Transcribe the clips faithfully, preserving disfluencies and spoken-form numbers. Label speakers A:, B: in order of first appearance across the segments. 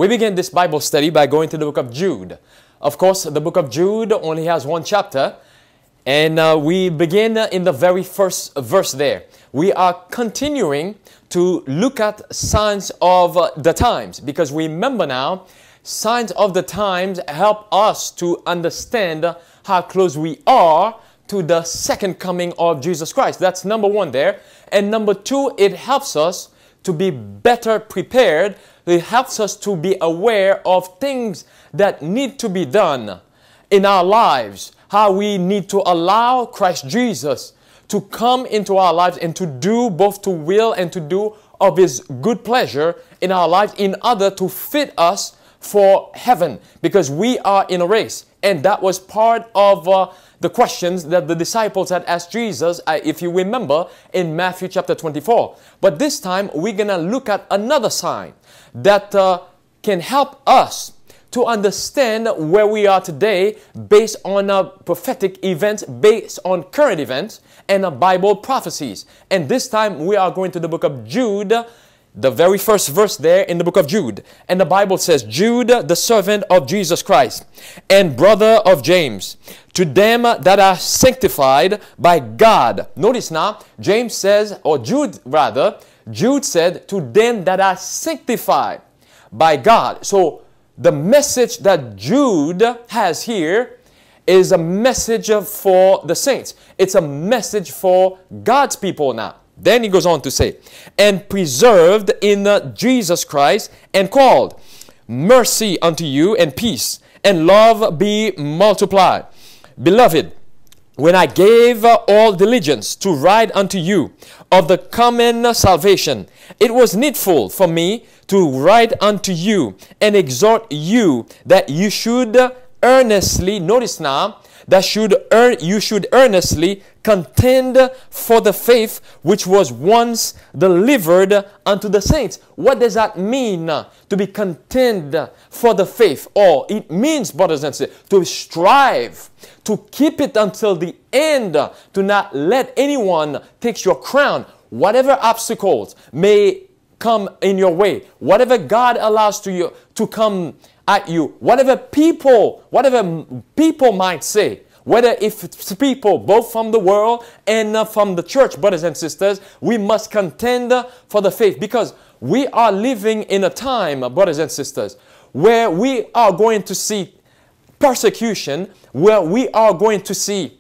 A: We begin this Bible study by going to the book of Jude. Of course, the book of Jude only has one chapter, and uh, we begin in the very first verse there. We are continuing to look at signs of uh, the times, because remember now, signs of the times help us to understand how close we are to the second coming of Jesus Christ. That's number one there. And number two, it helps us to be better prepared. It helps us to be aware of things that need to be done in our lives, how we need to allow Christ Jesus to come into our lives and to do both to will and to do of His good pleasure in our lives in order to fit us for heaven, because we are in a race. And that was part of uh, the questions that the disciples had asked Jesus, uh, if you remember, in Matthew chapter twenty-four. But this time, we're going to look at another sign that uh, can help us to understand where we are today based on uh, prophetic events, based on current events, and uh, Bible prophecies. And this time, we are going to the book of Jude, the very first verse there in the book of Jude. And the Bible says, Jude, the servant of Jesus Christ, and brother of James, to them that are sanctified by God. Notice now, James says, or Jude rather, Jude said, to them that are sanctified by God. So the message that Jude has here is a message for the saints. It's a message for God's people now. Then he goes on to say, and preserved in uh, Jesus Christ, and called, mercy unto you, and peace, and love be multiplied. Beloved, when I gave uh, all diligence to write unto you of the common salvation, it was needful for me to write unto you and exhort you that you should earnestly, notice now, that should earn, you should earnestly contend for the faith which was once delivered unto the saints. What does that mean, uh, to be contend for the faith? Or it means, brothers and sisters, to strive, to keep it until the end, uh, to not let anyone take your crown. Whatever obstacles may come in your way, whatever God allows to you to come at you, whatever people, whatever people might say, whether if it's people both from the world and uh, from the church, brothers and sisters, we must contend uh, for the faith, because we are living in a time, uh, brothers and sisters, where we are going to see persecution, where we are going to see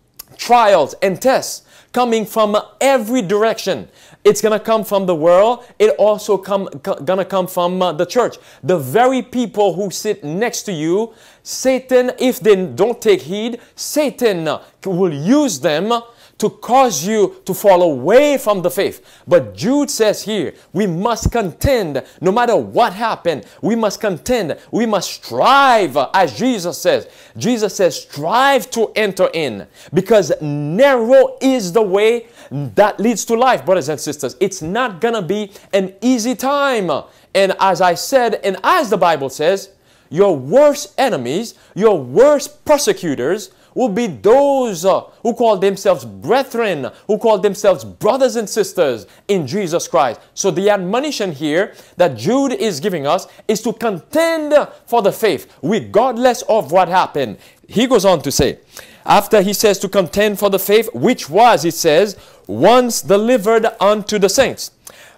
A: trials and tests coming from every direction. It's going to come from the world. It also come going to come from uh, the church. The very people who sit next to you, Satan, if they don't take heed, Satan uh, will use them uh, to cause you to fall away from the faith. But Jude says here, we must contend no matter what happened. We must contend. We must strive, uh, as Jesus says. Jesus says, strive to enter in, because narrow is the way that leads to life, brothers and sisters. It's not going to be an easy time. And as I said, and as the Bible says, your worst enemies, your worst persecutors will be those uh, who call themselves brethren, who call themselves brothers and sisters in Jesus Christ. So the admonition here that Jude is giving us is to contend for the faith, regardless of what happened. He goes on to say, after he says to contend for the faith, which was, it says, once delivered unto the saints.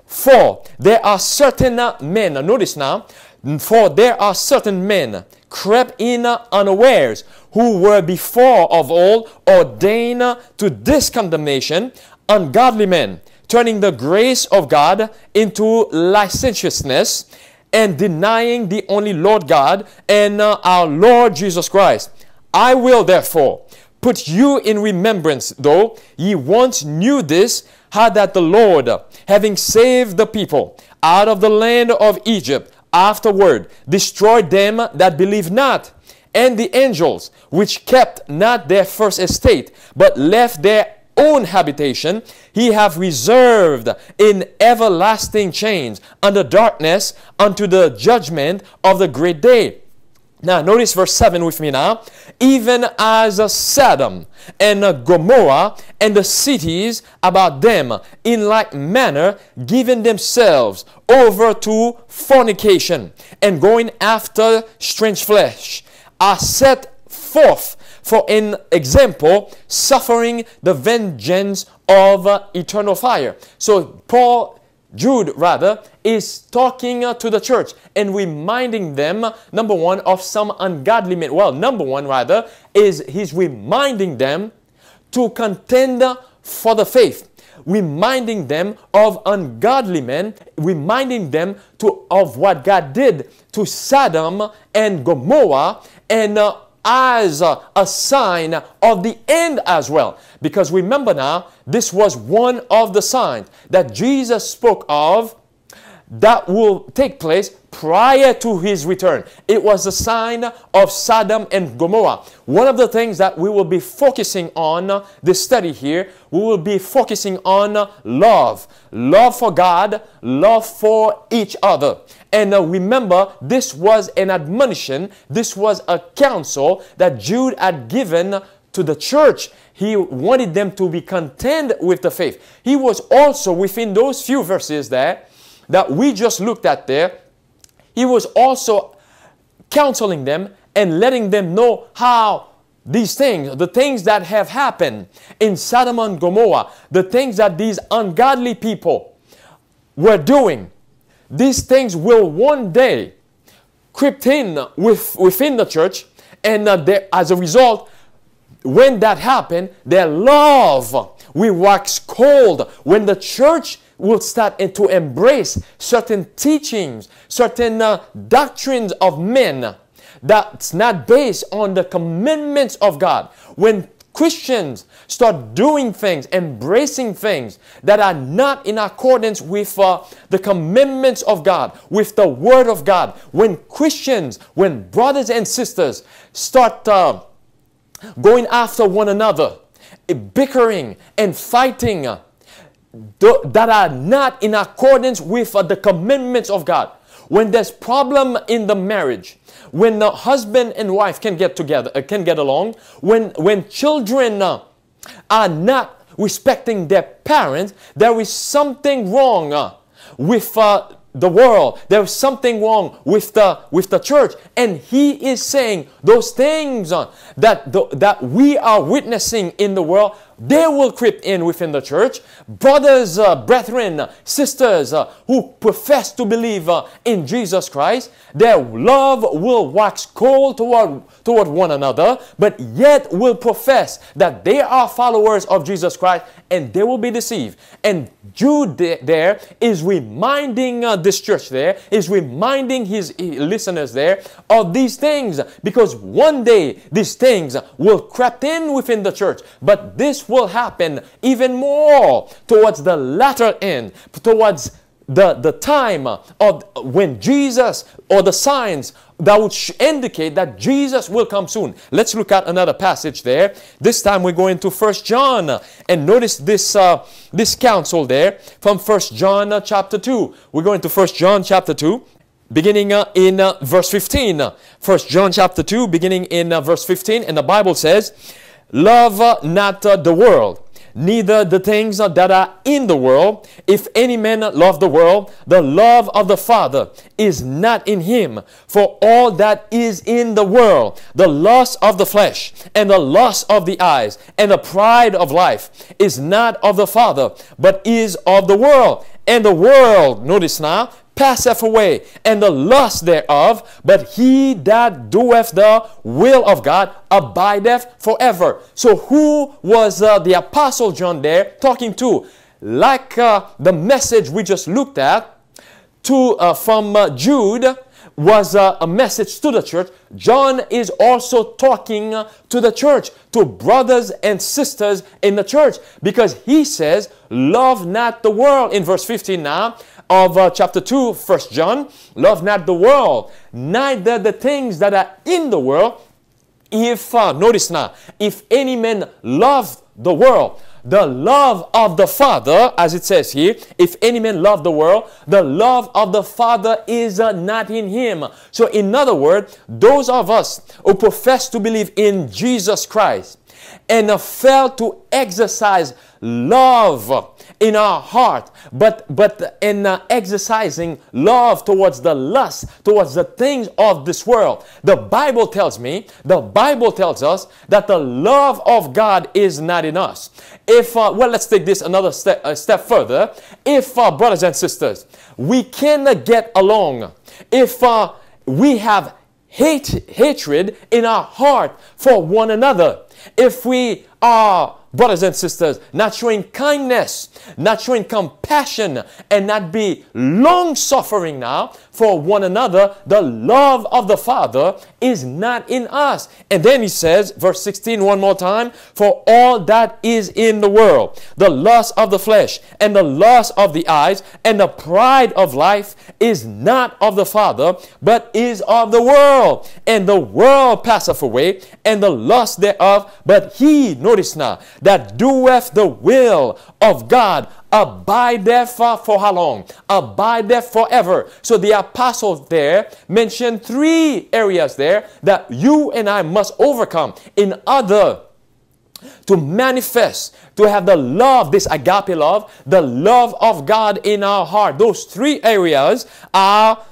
A: For there are certain men, notice now, for there are certain men crept in unawares, who were before of all ordained to this condemnation, ungodly men, turning the grace of God into licentiousness, and denying the only Lord God and uh, our Lord Jesus Christ. I will therefore put you in remembrance, though ye once knew this, how that the Lord, having saved the people out of the land of Egypt, afterward destroyed them that believed not, and the angels which kept not their first estate, but left their own habitation, he hath reserved in everlasting chains under darkness unto the judgment of the great day. Now, notice verse seven with me now. Even as uh, Sodom and uh, Gomorrah and the cities about them, in like manner, giving themselves over to fornication and going after strange flesh, are set forth for an example, suffering the vengeance of uh, eternal fire. So, Paul, Jude rather, is talking uh, to the church and reminding them, uh, number one, of some ungodly men. Well, number one rather, is he's reminding them to contend uh, for the faith. Reminding them of ungodly men, reminding them to of what God did to Sodom and Gomorrah, and uh, as a, a sign of the end as well. Because remember now, this was one of the signs that Jesus spoke of that will take place prior to his return. It was a sign of Sodom and Gomorrah. One of the things that we will be focusing on this study here, we will be focusing on love. Love for God, love for each other. And uh, remember, this was an admonition, this was a counsel that Jude had given to the church. He wanted them to be content with the faith. He was also, within those few verses there, that we just looked at there, he was also counseling them and letting them know how these things, the things that have happened in Sodom and Gomorrah, the things that these ungodly people were doing, these things will one day creep in with, within the church, and uh, they, as a result, when that happened, their love will wax cold. When the church will start to embrace certain teachings, certain uh, doctrines of men that's not based on the commandments of God. When Christians start doing things, embracing things that are not in accordance with uh, the commandments of God, with the Word of God. When Christians, when brothers and sisters start uh, going after one another, bickering and fighting, uh, that are not in accordance with uh, the commandments of God. When there's problem in the marriage, when the husband and wife can get together, uh, can get along, when when children uh, are not respecting their parents, there is something wrong uh, with uh, the world. There is something wrong with the with the church, and he is saying those things uh, that the, that we are witnessing in the world, they will creep in within the church. Brothers, uh, brethren, sisters uh, who profess to believe uh, in Jesus Christ, their love will wax cold toward, toward one another, but yet will profess that they are followers of Jesus Christ, and they will be deceived. And Jude there is reminding uh, this church there, is reminding his listeners there of these things, because one day these things will creep in within the church, but this will happen even more towards the latter end, towards the, the time of when Jesus, or the signs that would indicate that Jesus will come soon. Let's look at another passage there. This time we're going to First John, and notice this uh, this counsel there from First John uh, chapter two. We're going to First John chapter two, beginning uh, in uh, verse fifteen. First John chapter two, beginning in uh, verse fifteen, and the Bible says, "Love uh, not uh, the world, neither the things uh, that are in the world. If any man love the world, the love of the Father is not in him. For all that is in the world, the lust of the flesh, and the lust of the eyes, and the pride of life, is not of the Father, but is of the world. And the world," notice now, "passeth away, and the lust thereof, but he that doeth the will of God abideth forever." So who was uh, the Apostle John there talking to? Like uh, the message we just looked at to uh, from uh, Jude was uh, a message to the church. John is also talking uh, to the church, to brothers and sisters in the church, because he says, "Love not the world," in verse fifteen now of uh, chapter two, First John. "Love not the world, neither the things that are in the world. If, uh, notice now, if any man love the world," the love of the Father, as it says here, if any man love the world, the love of the Father is uh, not in him. So in other words, those of us who profess to believe in Jesus Christ and uh, fail to exercise love in our heart, but but in uh, exercising love towards the lust, towards the things of this world. The Bible tells me, the Bible tells us that the love of God is not in us. If, uh, well, let's take this another step, a step further. If, uh, brothers and sisters, we cannot get along, if uh, we have hate, hatred in our heart for one another, if we are, brothers and sisters, not showing kindness, not showing compassion, and not be long-suffering now for one another, the love of the Father is not in us. And then he says, verse sixteen, one more time, for all that is in the world, the lust of the flesh, and the lust of the eyes, and the pride of life is not of the Father, but is of the world. And the world passeth away, and the lust thereof, but he, notice now, that doeth the will of God abideth for, for how long? Abideth forever. So the apostle there mentioned three areas there that you and I must overcome in order to manifest, to have the love, this agape love, the love of God in our heart. Those three areas are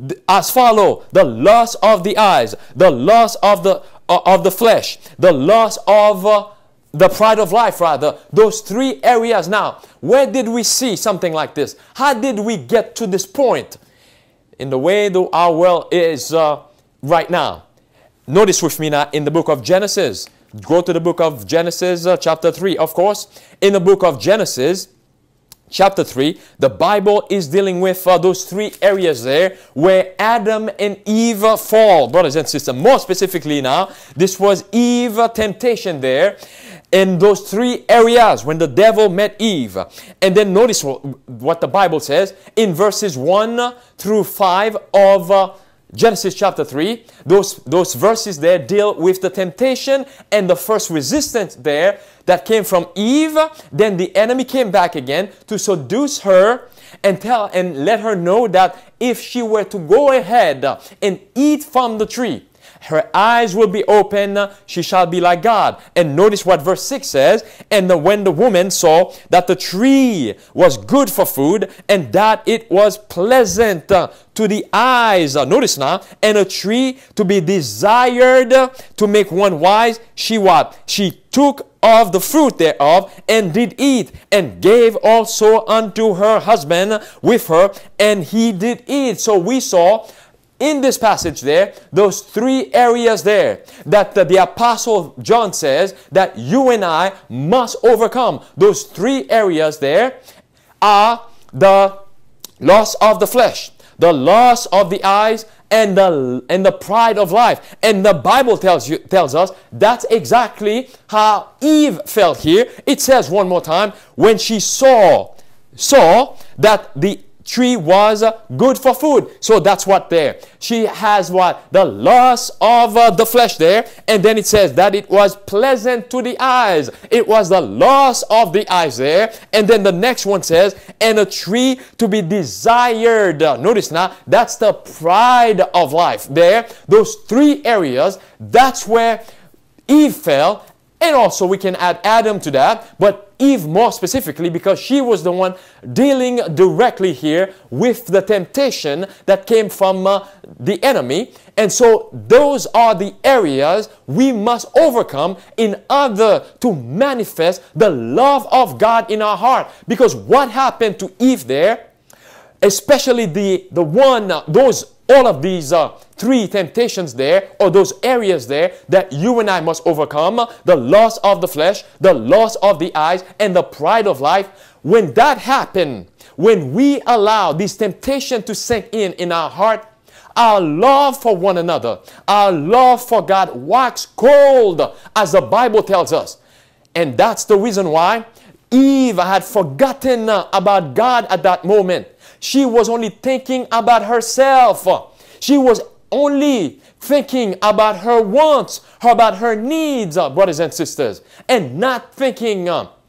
A: as follow: the lust of the eyes, the lust of the uh, of the flesh, the lust of uh, the pride of life, rather. Those three areas. Now, where did we see something like this? How did we get to this point in the way that our world is uh, right now? Notice with me now in the book of Genesis. Go to the book of Genesis, uh, chapter three. Of course, in the book of Genesis, chapter three, the Bible is dealing with uh, those three areas there where Adam and Eve fall, brothers and sisters. More specifically now, this was Eve temptation there in those three areas when the devil met Eve. And then notice what, what the Bible says in verses one through five of uh, Genesis chapter three. Those, those verses there deal with the temptation and the first resistance there that came from Eve. Then the enemy came back again to seduce her and tell and let her know that if she were to go ahead and eat from the tree, her eyes will be open, she shall be like God. And notice what verse six says, and the, when the woman saw that the tree was good for food, and that it was pleasant uh, to the eyes, uh, notice now, and a tree to be desired uh, to make one wise, she what? She took of the fruit thereof, and did eat, and gave also unto her husband with her, and he did eat. So we saw in this passage there, those three areas there that the, the Apostle John says that you and I must overcome. Those three areas there are the lust of the flesh, the lust of the eyes, and the, and the pride of life. And the Bible tells, you, tells us that's exactly how Eve felt here. It says one more time, when she saw, saw that the tree was uh, good for food. So that's what there. She has what? The lust of uh, the flesh there. And then it says that it was pleasant to the eyes. It was the lust of the eyes there. And then the next one says, and a tree to be desired. Uh, notice now, that's the pride of life there. Those three areas, that's where Eve fell. And also we can add Adam to that, but Eve more specifically because she was the one dealing directly here with the temptation that came from uh, the enemy. And so those are the areas we must overcome in order to manifest the love of God in our heart. Because what happened to Eve there, especially the, the one, uh, those all of these uh, three temptations there, or those areas there that you and I must overcome, the lust of the flesh, the lust of the eyes, and the pride of life. When that happened, when we allow this temptation to sink in in our heart, our love for one another, our love for God wax cold, as the Bible tells us. And that's the reason why Eve had forgotten about God at that moment. She was only thinking about herself. She was only thinking about her wants, about her needs, brothers and sisters, and not thinking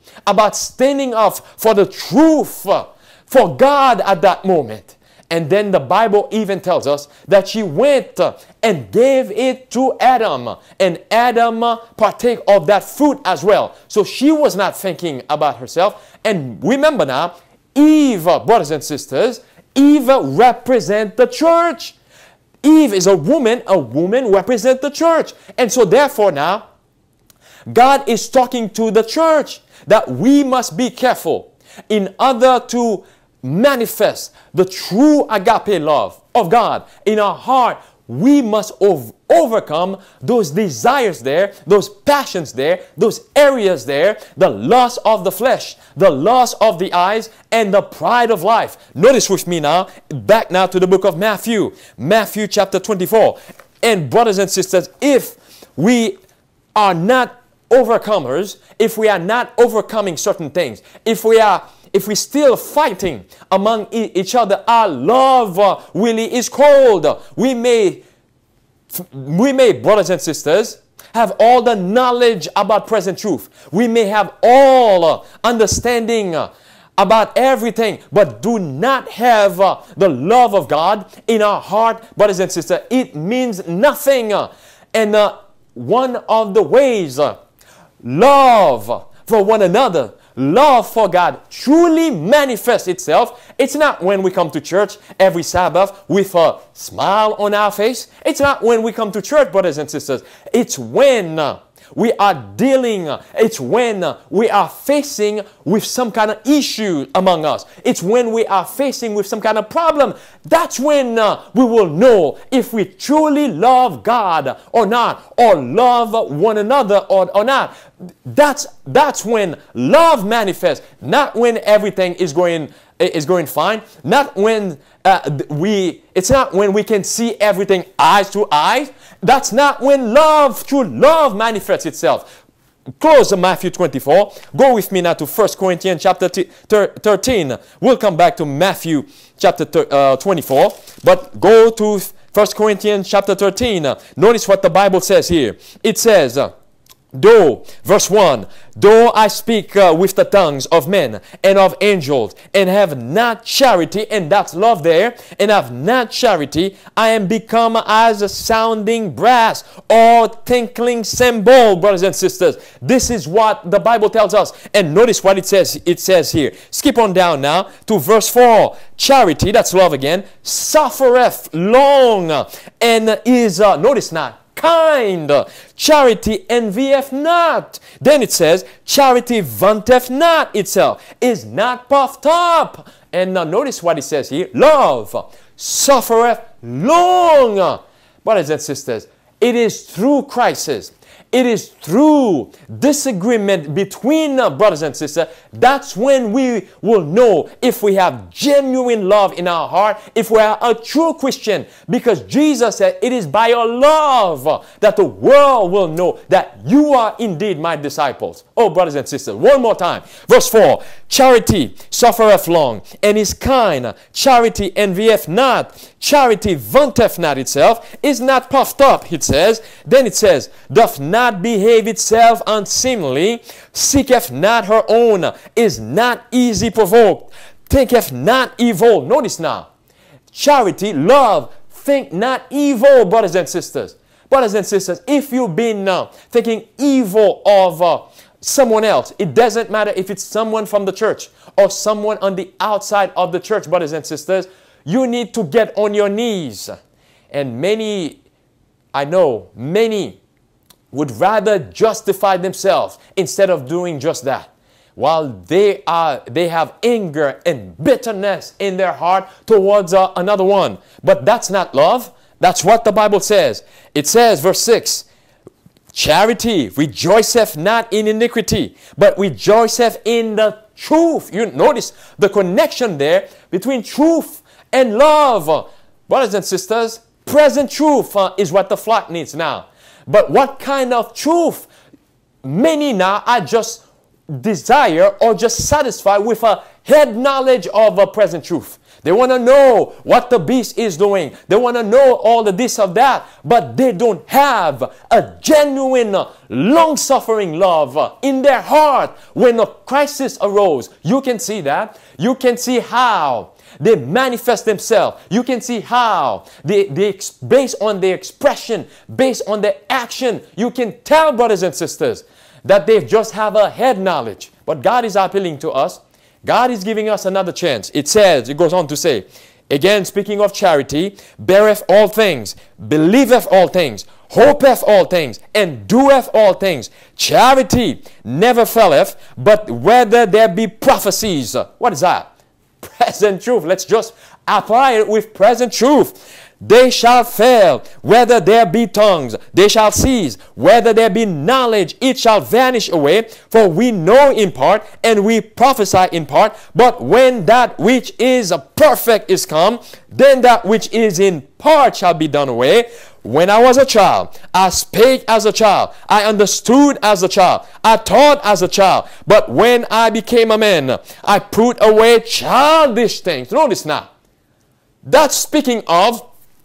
A: about standing up for the truth, uh, for God at that moment. And then the Bible even tells us that she went uh, and gave it to Adam. And Adam uh, partake of that fruit as well. So she was not thinking about herself. And remember now, Eve, uh, brothers and sisters, Eve represents the church. Eve is a woman. A woman represents the church. And so therefore now, God is talking to the church that we must be careful in order to manifest the true agape love of God in our heart. We must ov overcome those desires there, those passions there, those areas there, the lust of the flesh, the lust of the eyes, and the pride of life. Notice with me now, back now to the book of Matthew, Matthew chapter twenty-four. And brothers and sisters, if we are not overcomers, if we are not overcoming certain things, if we are If we're still fighting among e each other, our love uh, really is cold. We may, we may, brothers and sisters, have all the knowledge about present truth. We may have all uh, understanding uh, about everything, but do not have uh, the love of God in our heart, brothers and sisters. It means nothing. Uh, and uh, one of the ways uh, love for one another, love for God truly manifests itself. It's not when we come to church every Sabbath with a smile on our face. It's not when we come to church, brothers and sisters. It's when uh, we are dealing, uh, it's when uh, we are facing with some kind of issue among us. It's when we are facing with some kind of problem. That's when uh, we will know if we truly love God or not, or love one another or, or not. That's, that's when love manifests, not when everything is going, is going fine, not when uh, we, it's not when we can see everything eyes to eyes. That's not when love, true love manifests itself. Close Matthew twenty-four. Go with me now to First Corinthians chapter thirteen. We'll come back to Matthew chapter twenty-four, but go to First Corinthians chapter thirteen. Notice what the Bible says here. It says, though, verse one, though I speak uh, with the tongues of men and of angels and have not charity, and that's love there, and have not charity, I am become as a sounding brass or tinkling cymbal, brothers and sisters. This is what the Bible tells us. And notice what it says, it says here. Skip on down now to verse four. Charity, that's love again, suffereth long and is, uh, notice now, kind. Charity envieth not. Then it says, charity vaunteth not itself, is not puffed up. And now notice what it says here. Love suffereth long. Brothers and sisters, it is through crisis, it is through disagreement between uh, brothers and sisters, that's when we will know if we have genuine love in our heart, if we are a true Christian. Because Jesus said, it is by your love that the world will know that you are indeed my disciples. Oh, brothers and sisters, one more time. Verse four, charity suffereth long and is kind. Charity envieth not. Charity vaunteth not itself, is not puffed up, it says. Then it says, doth not behave itself unseemly, seeketh not her own, is not easy provoked, thinketh not evil. Notice now, charity, love, think not evil, brothers and sisters. Brothers and sisters, if you've been uh, thinking evil of uh, someone else, it doesn't matter if it's someone from the church or someone on the outside of the church, brothers and sisters, you need to get on your knees. And many, I know, many would rather justify themselves instead of doing just that. While they are, they have anger and bitterness in their heart towards uh, another one. But that's not love. That's what the Bible says. It says, verse six, charity rejoiceth not in iniquity, but rejoiceth in the truth. You notice the connection there between truth and love. Brothers and sisters, present truth uh, is what the flock needs now. But what kind of truth? Many now are just desire or just satisfied with a head knowledge of a present truth. They want to know what the beast is doing. They want to know all the this of that. But they don't have a genuine, long-suffering love in their heart. When a crisis arose, you can see that. You can see how they manifest themselves. You can see how they, they based on their expression, based on their action, you can tell, brothers and sisters, that they just have a head knowledge. But God is appealing to us. God is giving us another chance. It says, it goes on to say, again, speaking of charity, beareth all things, believeth all things, hopeth all things, and doeth all things. Charity never faileth, but whether there be prophecies. What is that? Present truth. Let's just apply it with present truth. They shall fail, whether there be tongues, they shall cease, whether there be knowledge, it shall vanish away. For we know in part, and we prophesy in part. But when that which is perfect is come, then that which is in part shall be done away. When I was a child, I spake as a child, I understood as a child, I taught as a child. But when I became a man, I put away childish things. Notice now, that's speaking of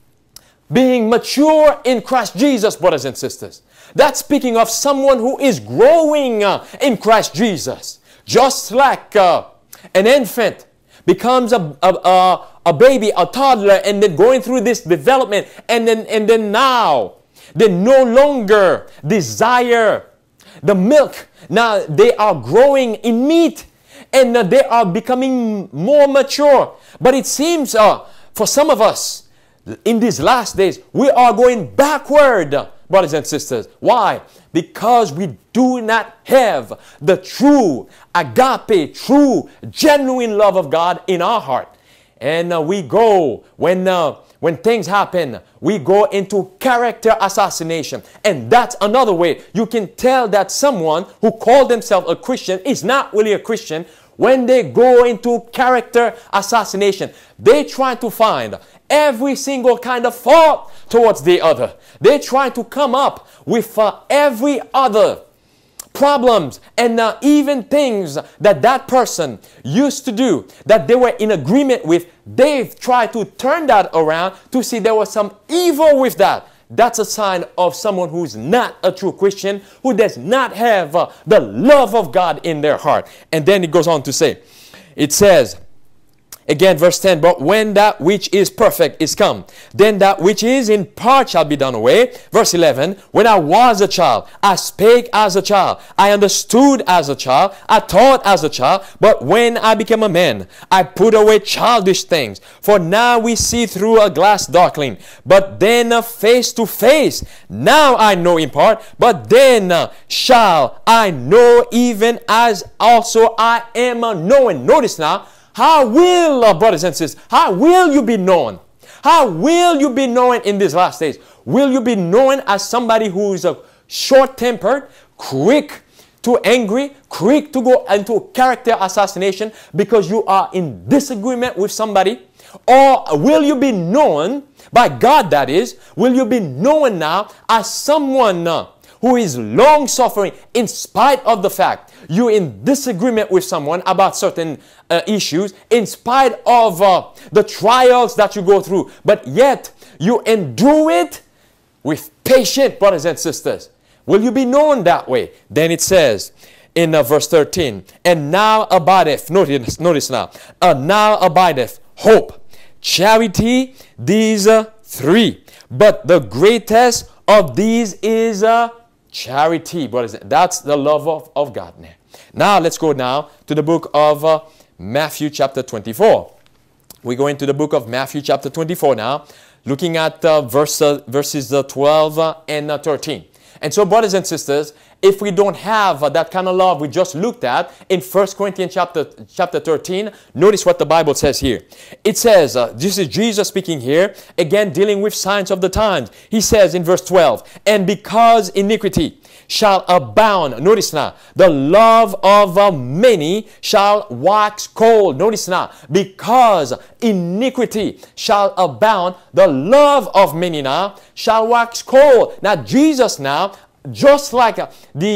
A: being mature in Christ Jesus, brothers and sisters. That's speaking of someone who is growing uh, in Christ Jesus. Just like uh, an infant becomes a, a, a, a baby, a toddler, and then going through this development, and then, and then now they no longer desire the milk. Now they are growing in meat, and uh, they are becoming more mature. But it seems uh, for some of us, in these last days, we are going backward, brothers and sisters. Why? Because we do not have the true agape, true, genuine love of God in our heart. And uh, we go, when, uh, when things happen, we go into character assassination. And that's another way you can tell that someone who called themselves a Christian is not really a Christian. When they go into character assassination, they try to find every single kind of fault towards the other. They try to come up with uh, every other problems and uh, even things that that person used to do that they were in agreement with. They've tried to turn that around to see there was some evil with that. That's a sign of someone who's not a true Christian, who does not have uh, the love of God in their heart. And then it goes on to say, it says, again, verse ten, but when that which is perfect is come, then that which is in part shall be done away. Verse eleven, when I was a child, I spake as a child, I understood as a child, I taught as a child. But when I became a man, I put away childish things. For now we see through a glass darkling, but then uh, face to face. Now I know in part, but then uh, shall I know, even as also I am uh, knowing. Notice now, how will, uh, brothers and sisters, how will you be known? How will you be known in these last days? Will you be known as somebody who is uh, short-tempered, quick to angry, quick to go into character assassination because you are in disagreement with somebody? Or will you be known, by God that is, will you be known now as someone uh, who is long-suffering in spite of the fact you're in disagreement with someone about certain uh, issues, in spite of uh, the trials that you go through, but yet you endure it with patience, brothers and sisters? Will you be known that way? Then it says in uh, verse thirteen, and now abideth, notice, notice now, uh, now abideth hope, charity, these uh, three, but the greatest of these is uh, charity, brothers. That's the love of, of God. Now let's go now to the book of uh, Matthew chapter twenty-four. We go into the book of Matthew chapter twenty-four now, looking at uh, verse, uh, verses uh, twelve uh, and uh, thirteen. And so, brothers and sisters, if we don't have uh, that kind of love we just looked at in First Corinthians chapter, chapter thirteen, notice what the Bible says here. It says, uh, this is Jesus speaking here, again dealing with signs of the times. He says in verse twelve, and because iniquity shall abound, notice now, the love of uh, many shall wax cold. Notice now, because iniquity shall abound, the love of many now shall wax cold. Now Jesus now, just like uh, the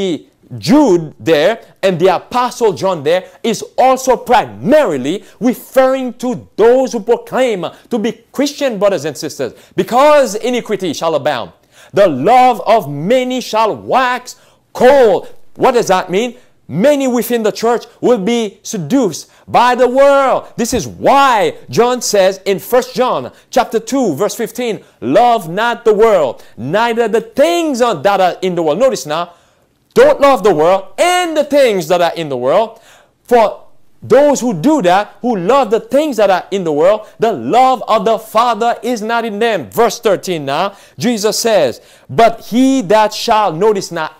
A: Jude there and the Apostle John there is also primarily referring to those who proclaim to be Christian brothers and sisters. Because iniquity shall abound, the love of many shall wax cold. What does that mean? Many within the church will be seduced by the world. This is why John says in First John chapter two verse fifteen, love not the world, neither the things that are in the world. Notice now, don't love the world and the things that are in the world. For those who do that, who love the things that are in the world, the love of the Father is not in them. Verse thirteen now, Jesus says, but he that shall, notice now,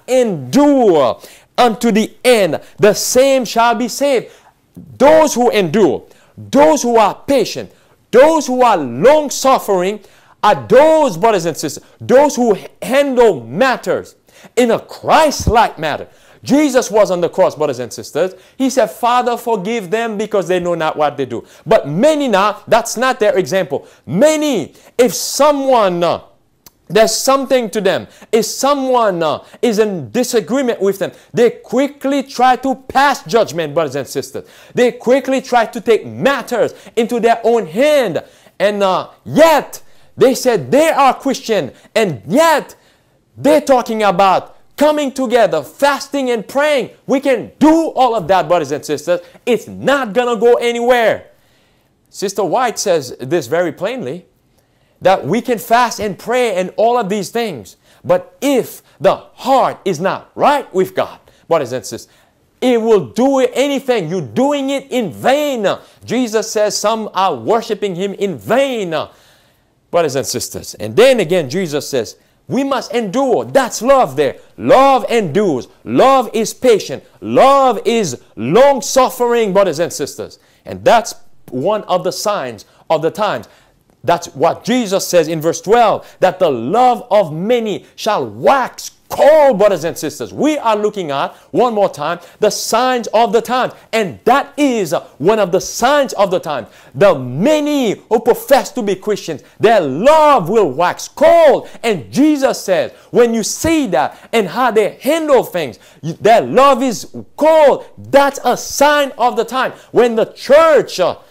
A: endure unto the end, the same shall be saved. Those who endure, those who are patient, those who are long-suffering, are those, brothers and sisters, those who handle matters in a Christ-like manner. Jesus was on the cross, brothers and sisters. He said, Father, forgive them because they know not what they do. But many now, that's not their example. Many, if someone... Uh, there's something to them. If someone uh, is in disagreement with them, they quickly try to pass judgment, brothers and sisters. They quickly try to take matters into their own hand. And uh, yet, they said they are Christian. And yet, they're talking about coming together, fasting and praying. We can do all of that, brothers and sisters. It's not going to go anywhere. Sister White says this very plainly, that we can fast and pray and all of these things. But if the heart is not right with God, brothers and sisters, it will do anything. You're doing it in vain. Jesus says some are worshiping him in vain, brothers and sisters. And then again, Jesus says, we must endure. That's love there. Love endures. Love is patient. Love is long-suffering, brothers and sisters. And that's one of the signs of the times. That's what Jesus says in verse twelve, that the love of many shall wax cold, brothers and sisters. We are looking at, one more time, the signs of the times. And that is one of the signs of the times. The many who profess to be Christians, their love will wax cold. And Jesus says, when you see that and how they handle things, their love is cold. That's a sign of the time. When the church... Uh,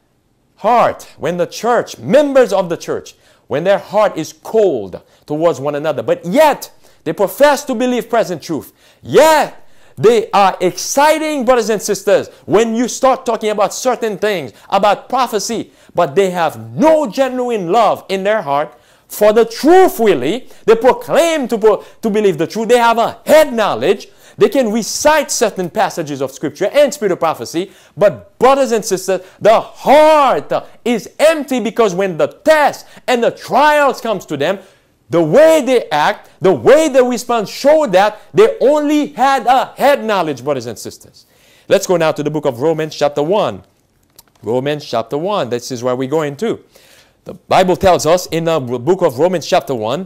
A: heart, when the church, members of the church, when their heart is cold towards one another, but yet they profess to believe present truth, yet they are exciting, brothers and sisters, when you start talking about certain things, about prophecy, but they have no genuine love in their heart for the truth, really. They proclaim to, pro to believe the truth. They have a head knowledge. They can recite certain passages of Scripture and spirit of prophecy, but brothers and sisters, the heart is empty because when the test and the trials comes to them, the way they act, the way they respond show that they only had a head knowledge, brothers and sisters. Let's go now to the book of Romans chapter one. Romans chapter one, this is where we're going to. The Bible tells us in the book of Romans chapter one,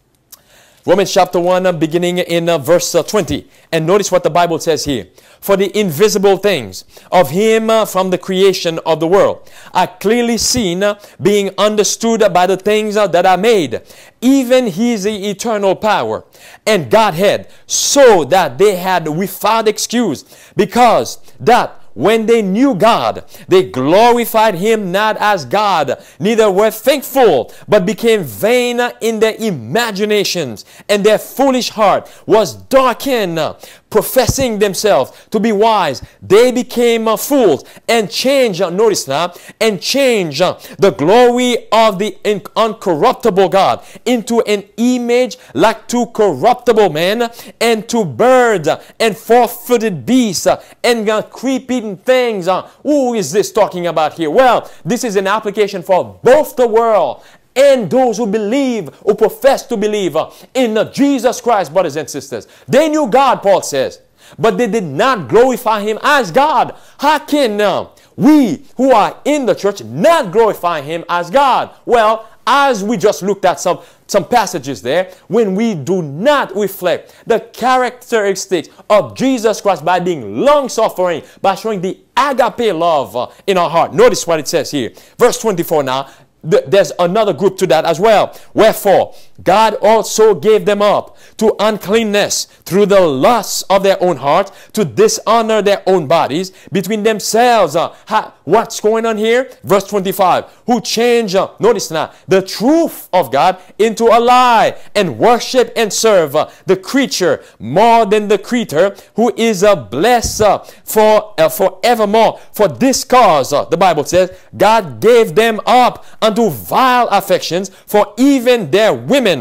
A: Romans chapter one, uh, beginning in uh, verse uh, twenty. And notice what the Bible says here. For the invisible things of him uh, from the creation of the world are clearly seen, uh, being understood by the things uh, that are made, even his eternal power and Godhead, so that they had without excuse, because that when they knew God, they glorified him not as God, neither were thankful, but became vain in their imaginations, and their foolish heart was darkened. Professing themselves to be wise, they became uh, fools, and changed, uh, notice now, and changed uh, the glory of the uncorruptible God into an image like to corruptible men, and to birds, uh, and four-footed beasts, uh, and uh, creeping things. Uh, who is this talking about here? Well, this is an application for both the world and those who believe, who profess to believe uh, in uh, Jesus Christ, brothers and sisters. They knew God, Paul says, but they did not glorify him as God. How can uh, we who are in the church not glorify him as God? Well, as we just looked at some, some passages there, when we do not reflect the characteristics of Jesus Christ by being long-suffering, by showing the agape love uh, in our heart. Notice what it says here. Verse twenty-four now. th there's another group to that as well. Wherefore, God also gave them up to uncleanness through the lusts of their own hearts, to dishonor their own bodies between themselves. Uh, ha, what's going on here? Verse twenty-five. Who change, uh, notice now, the truth of God into a lie, and worship and serve uh, the creature more than the creator, who is uh, blessed uh, for uh, forevermore. For this cause, uh, the Bible says, God gave them up unto vile affections, for even their women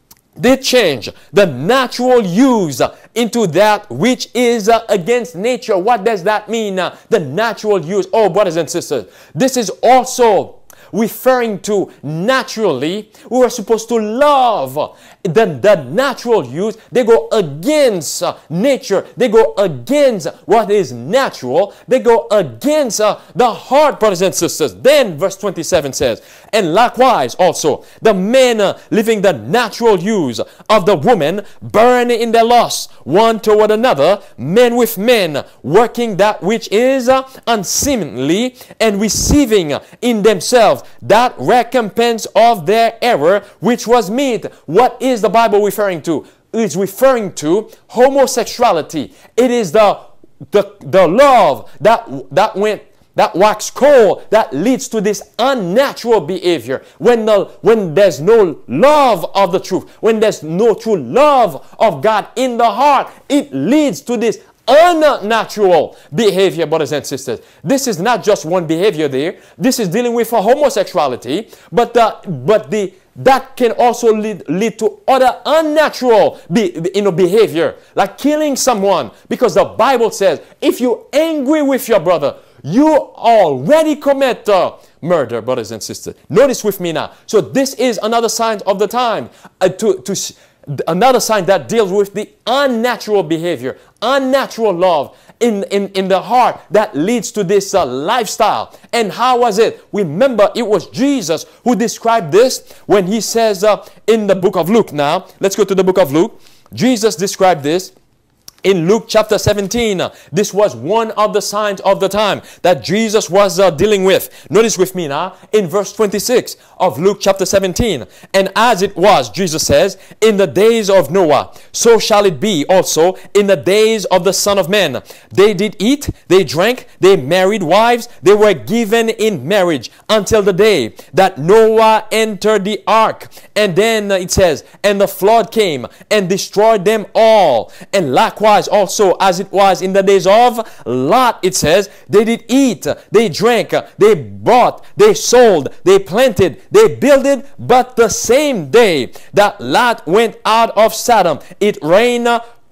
A: did change the natural use into that which is uh, against nature. What does that mean? Uh, the natural use. Oh, brothers and sisters, this is also referring to naturally, we were supposed to love the, the natural use. They go against uh, nature. They go against what is natural. They go against uh, the heart, brothers and sisters. Then verse twenty-seven says, and likewise also the men uh, living the natural use of the woman burn in their lust one toward another, men with men, working that which is uh, unseemly, and receiving uh, in themselves that recompense of their error, which was meet. What is the Bible referring to? It's referring to homosexuality. It is the, the, the love that, that went that wax cold, that leads to this unnatural behavior. When, the, when there's no love of the truth, when there's no true love of God in the heart, it leads to this unnatural behavior, brothers and sisters. This is not just one behavior there. This is dealing with a homosexuality, but the, but the that can also lead, lead to other unnatural be, you know, behavior, like killing someone, because the Bible says if you're angry with your brother, you already commit uh, murder, brothers and sisters. Notice with me now. So this is another sign of the time, uh, to, to another sign that deals with the unnatural behavior, unnatural love in, in, in the heart that leads to this uh, lifestyle. And how was it? Remember, it was Jesus who described this when he says uh, in the book of Luke. Now, let's go to the book of Luke. Jesus described this in Luke chapter seventeen. This was one of the signs of the time that Jesus was uh, dealing with. Notice with me now in verse twenty-six of Luke chapter seventeen. And as it was, Jesus says, in the days of Noah, so shall it be also in the days of the Son of Man. They did eat, they drank, they married wives, they were given in marriage until the day that Noah entered the ark. And then uh, it says, and the flood came and destroyed them all. And likewise also as it was in the days of Lot, it says, they did eat, they drank, they bought, they sold, they planted, they builded, but the same day that Lot went out of Sodom, it rained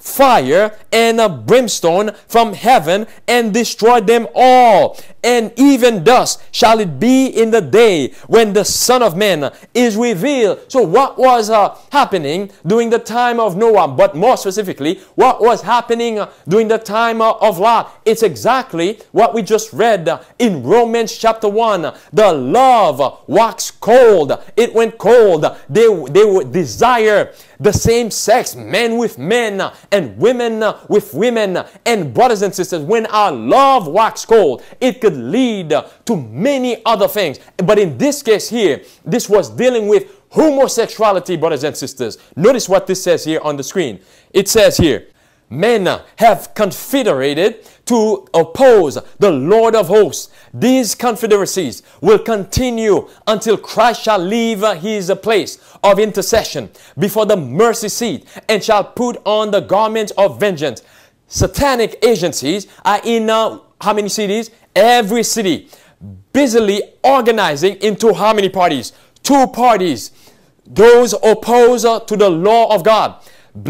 A: fire and a brimstone from heaven and destroyed them all. And even thus shall it be in the day when the Son of Man is revealed. So what was uh, happening during the time of Noah, but more specifically, what was happening uh, during the time uh, of Lot? It's exactly what we just read uh, in Romans chapter one. The love uh, waxed cold. It went cold. They, they would desire the same sex, men with men uh, and women uh, with women. And brothers and sisters, when our love waxed cold, it could lead to many other things. But in this case here, this was dealing with homosexuality, brothers and sisters. Notice what this says here on the screen. It says here, men have confederated to oppose the Lord of hosts. These confederacies will continue until Christ shall leave his place of intercession before the mercy seat and shall put on the garments of vengeance. Satanic agencies are in uh, how many cities? Every city, busily organizing into how many parties? Two parties. Those opposed uh, to the law of God.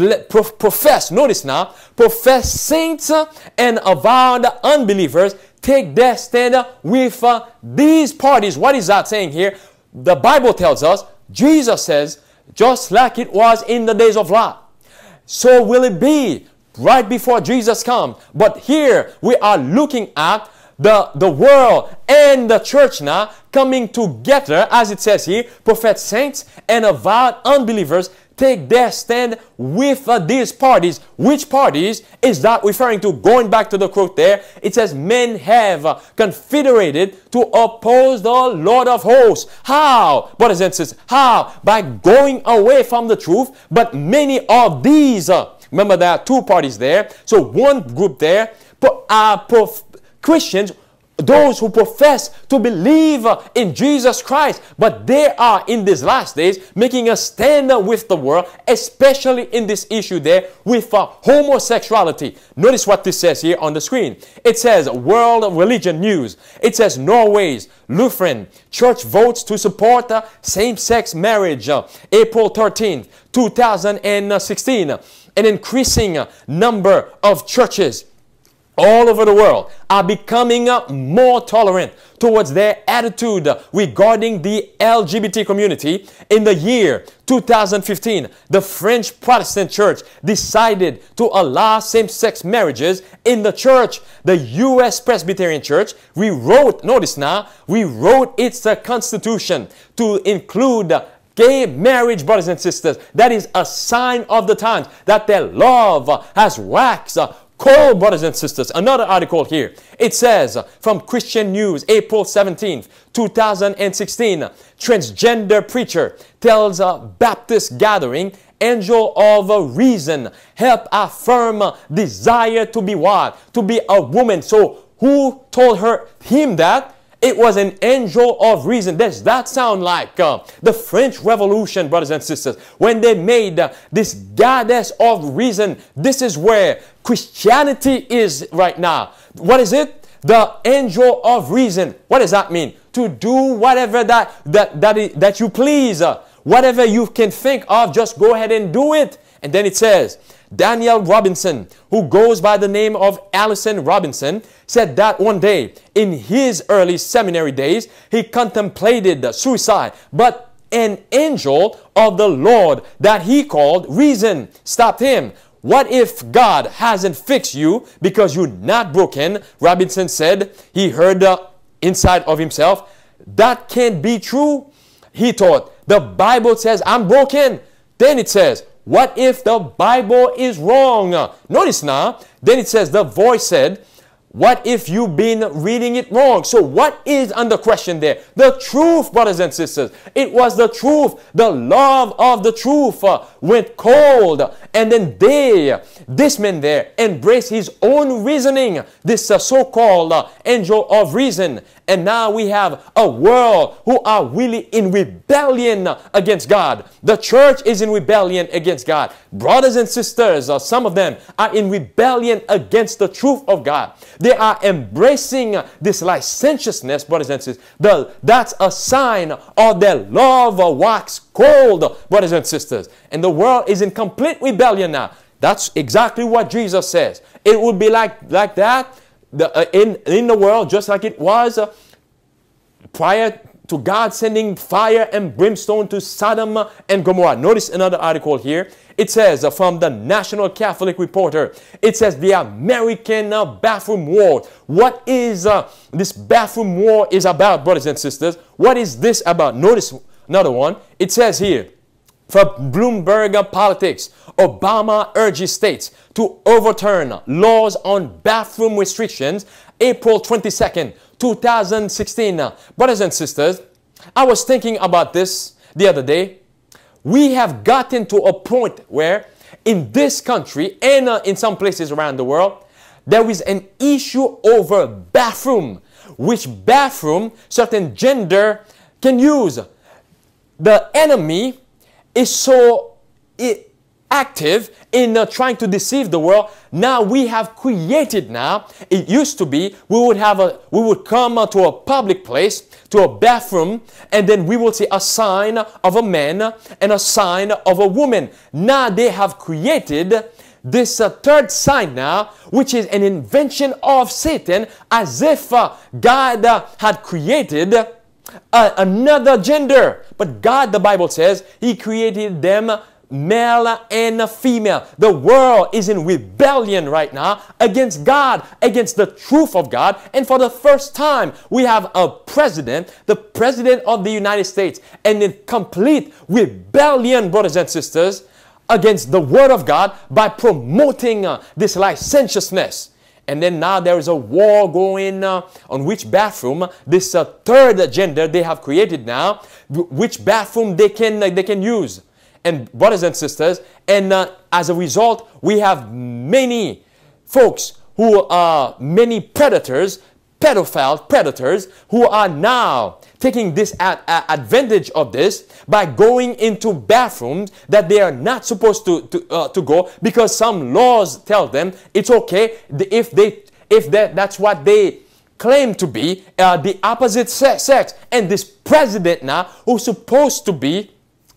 A: Profess, notice now, profess saints and avowed unbelievers take their stand with uh, these parties. What is that saying here? The Bible tells us, Jesus says, just like it was in the days of Lot, so will it be right before Jesus comes. But here we are looking at the, the world and the church now coming together, as it says here, profess saints and avowed unbelievers take their stand with uh, these parties. Which parties is that referring to? Going back to the quote there, it says, men have uh, confederated to oppose the Lord of hosts. How? Brothers and sisters, how? By going away from the truth. But many of these, uh, remember there are two parties there. So one group there are prof Christians, those who profess to believe in Jesus Christ, but they are in these last days making a stand with the world, especially in this issue there with uh, homosexuality. Notice what this says here on the screen. It says World Religion News. It says Norway's Lutheran Church votes to support uh, same-sex marriage. Uh, April thirteenth, two thousand sixteen. An increasing uh, number of churches all over the world are becoming uh, more tolerant towards their attitude uh, regarding the L G B T community. In the year two thousand fifteen, the French Protestant Church decided to allow same-sex marriages in the church. The U S Presbyterian Church rewrote, notice now, rewrote its uh, constitution to include uh, gay marriage, brothers and sisters. That is a sign of the times that their love uh, has waxed uh, cold, brothers and sisters. Another article here. It says uh, from Christian News, April seventeenth, two thousand sixteen, transgender preacher tells a Baptist gathering, angel of a reason, help affirm uh, desire to be what? To be a woman. So who told her him that? It was an angel of reason. Does that sound like uh, the French Revolution, brothers and sisters? When they made uh, this goddess of reason, this is where Christianity is right now. What is it? The angel of reason. What does that mean? To do whatever that, that, that, is, that you please. Uh, whatever you can think of, just go ahead and do it. And then it says, Daniel Robinson, who goes by the name of Allison Robinson, said that one day in his early seminary days, he contemplated suicide, but an angel of the Lord that he called reason stopped him. What if God hasn't fixed you because you're not broken? Robinson said. He heard uh, inside of himself, that can't be true. He thought, the Bible says I'm broken. Then it says, what if the Bible is wrong? Notice now, then it says, the voice said, what if you've been reading it wrong? So what is under question there? The truth, brothers and sisters. It was the truth. The love of the truth uh, went cold. And then they, this man there, embraced his own reasoning. This uh, so-called uh, angel of reason. And now we have a world who are really in rebellion against God. The church is in rebellion against God. Brothers and sisters, uh, some of them are in rebellion against the truth of God. They are embracing uh, this licentiousness, brothers and sisters. The, that's a sign of their love uh, wax cold, brothers and sisters. And the world is in complete rebellion now. That's exactly what Jesus says. It would be like, like that. The, uh, in, in the world, just like it was uh, prior to God sending fire and brimstone to Sodom and Gomorrah. Notice another article here. It says uh, from the National Catholic Reporter, it says the American uh, bathroom war. What is uh, this bathroom war is about, brothers and sisters? What is this about? Notice another one. It says here, from Bloomberg Politics, Obama urges states to overturn laws on bathroom restrictions, April twenty-second, two thousand sixteen. Brothers and sisters, I was thinking about this the other day. We have gotten to a point where in this country and uh, in some places around the world, there is an issue over bathroom. Which bathroom certain gender can use. The enemy is so it, active in uh, trying to deceive the world. Now we have created now, it used to be, we would have a, we would come uh, to a public place, to a bathroom, and then we will see a sign of a man and a sign of a woman. Now they have created this uh, third sign now, which is an invention of Satan, as if uh, God uh, had created Uh, another gender. But God, the Bible says, He created them male and female. The world is in rebellion right now against God, against the truth of God. And for the first time, we have a president, the president of the United States, and in complete rebellion, brothers and sisters, against the word of God by promoting uh, this licentiousness. And then now there is a war going uh, on which bathroom, this uh, third gender they have created now, which bathroom they can, uh, they can use. And brothers and sisters, and uh, as a result, we have many folks who are many predators, pedophile predators, who are now taking this ad advantage of this by going into bathrooms that they are not supposed to to, uh, to go, because some laws tell them it's okay if they if that that's what they claim to be, uh, the opposite sex. And this president now, who's supposed to be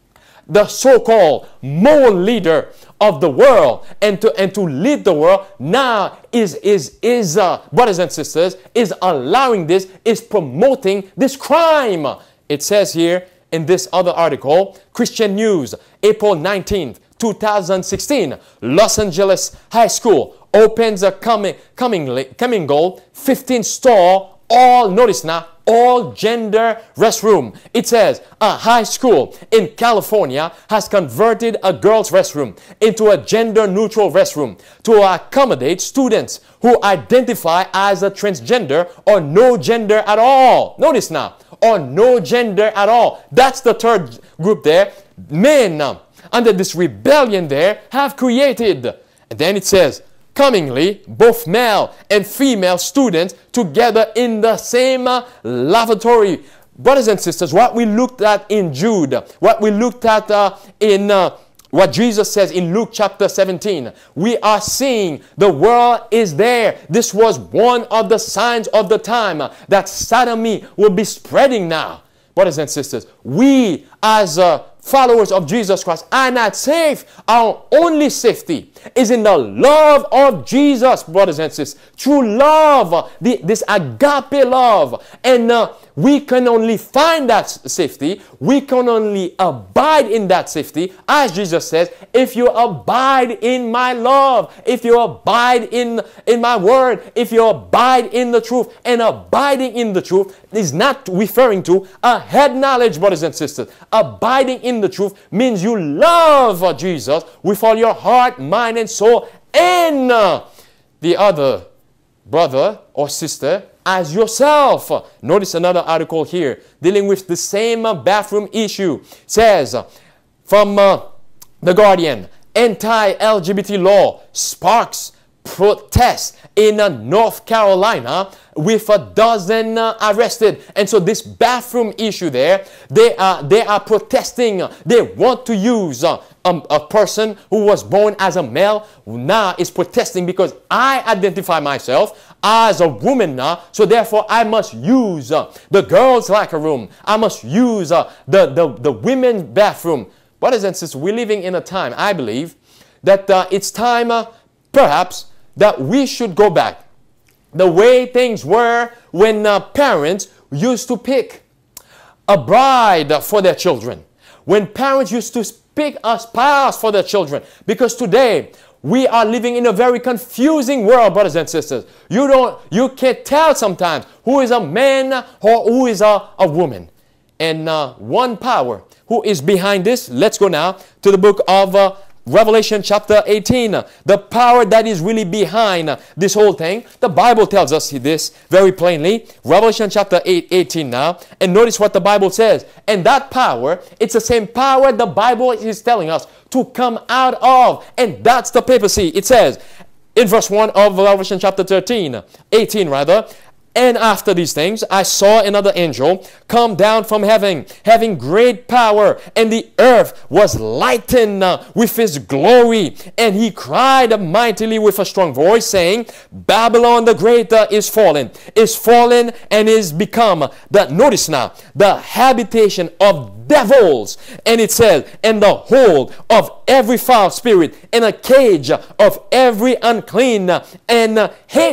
A: the so-called moral leader of the world and to and to lead the world, now is is is uh, brothers and sisters, is allowing this, is promoting this crime. It says here in this other article, Christian News, April nineteenth, two thousand sixteen, Los Angeles High School opens a coming coming commingle fifteen stall, all, notice now, all gender restroom. It says a high school in California has converted a girls' restroom into a gender neutral restroom to accommodate students who identify as a transgender or no gender at all. Notice now, or no gender at all. That's the third group there. Men uh, under this rebellion there have created. And then it says, comingly, both male and female students together in the same uh, lavatory. Brothers and sisters, what we looked at in Jude, what we looked at uh, in uh, what Jesus says in Luke chapter seventeen, we are seeing the world is there. This was one of the signs of the time uh, that sodomy will be spreading now. Brothers and sisters, we as uh, followers of Jesus Christ are not safe. Our only safety is in the love of Jesus, brothers and sisters. True love, the, this agape love. And uh, we can only find that safety. We can only abide in that safety. As Jesus says, if you abide in my love, if you abide in, in my word, if you abide in the truth, and abiding in the truth is not referring to a head knowledge, brothers and sisters. Abiding in the truth means you love Jesus with all your heart, mind, and soul, and uh, the other brother or sister as yourself. Notice another article here dealing with the same uh, bathroom issue. It says uh, from uh, The Guardian, anti-L G B T law sparks protests in uh, North Carolina with a dozen uh, arrested. And so this bathroom issue there, they are, they are protesting. They want to use uh, um, a person who was born as a male now is protesting because I identify myself as a woman now. So therefore I must use uh, the girls' locker room. I must use uh, the, the, the women's bathroom. Brothers and sisters, we're living in a time, I believe, that uh, it's time uh, perhaps that we should go back the way things were when uh, parents used to pick a bride for their children. When parents used to pick a spouse for their children. Because today, we are living in a very confusing world, brothers and sisters. You don't, you can't tell sometimes who is a man or who is a, a woman. And uh, one power who is behind this, let's go now to the book of uh, Revelation chapter eighteen, the power that is really behind this whole thing. The Bible tells us this very plainly. Revelation chapter eight, eighteen now. And notice what the Bible says. And that power, it's the same power the Bible is telling us to come out of. And that's the papacy. It says in verse one of Revelation chapter thirteen, eighteen rather. And after these things, I saw another angel come down from heaven, having great power, and the earth was lightened uh, with his glory. And he cried mightily with a strong voice, saying, Babylon the Great uh, is fallen, is fallen, and is become, the, notice now, the habitation of devils. And it says, and the hold of every foul spirit, and a cage of every unclean and uh, hate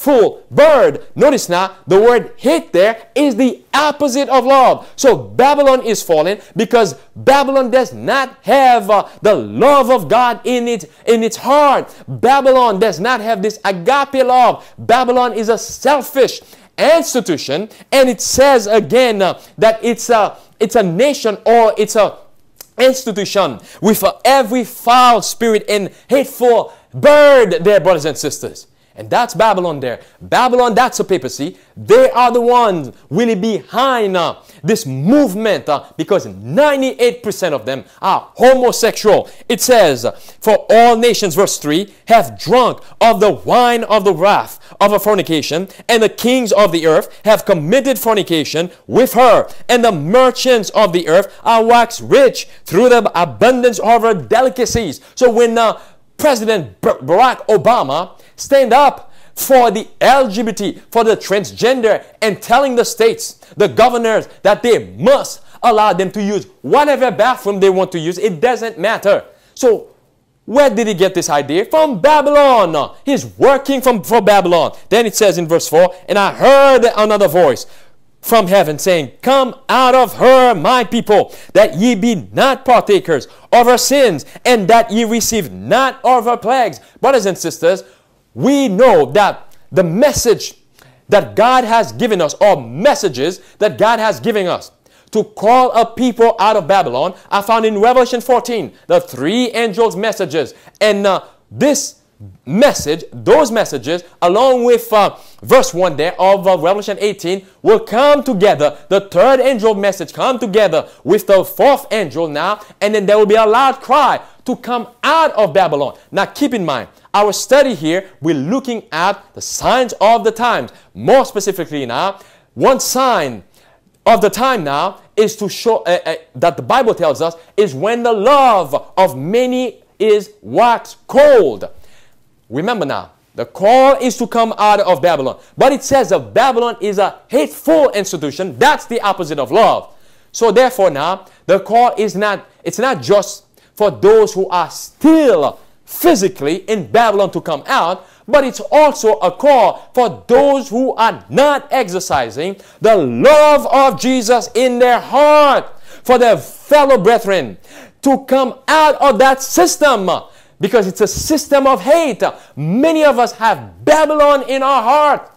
A: hateful bird. Notice now, the word hate there is the opposite of love. So Babylon is fallen because Babylon does not have uh, the love of God in it, in its heart. Babylon does not have this agape love. Babylon is a selfish institution, and it says again uh, that it's a, it's a nation, or it's a institution with uh, every foul spirit and hateful bird there, brothers and sisters. And that's Babylon there. Babylon, that's the papacy. They are the ones really behind uh, this movement uh, because ninety-eight percent of them are homosexual. It says, for all nations, verse three, have drunk of the wine of the wrath of a fornication, and the kings of the earth have committed fornication with her, and the merchants of the earth are waxed rich through the abundance of her delicacies. So when uh, President Barack Obama stand up for the L G B T, for the transgender, and telling the states, the governors, that they must allow them to use whatever bathroom they want to use, it doesn't matter. So where did he get this idea? From Babylon. He's working from, for Babylon. Then it says in verse four, and I heard another voice from heaven saying, come out of her, my people, that ye be not partakers of her sins, and that ye receive not of her plagues. Brothers and sisters, we know that the message that God has given us, or messages that God has given us to call a people out of Babylon, are found in Revelation fourteen, the three angels' messages. And uh, this message, those messages, along with uh, verse one there of uh, Revelation eighteen, will come together. The third angel message come together with the fourth angel now, and then there will be a loud cry to come out of Babylon. Now keep in mind, our study here, we're looking at the signs of the times. More specifically now, one sign of the time now is to show uh, uh, that the Bible tells us is when the love of many is waxed cold. Remember now, the call is to come out of Babylon. But it says that Babylon is a hateful institution. That's the opposite of love. So therefore now, the call is not, it's not just for those who are still physically in Babylon to come out, but it's also a call for those who are not exercising the love of Jesus in their heart, for their fellow brethren to come out of that system. Because it's a system of hate. Many of us have Babylon in our heart.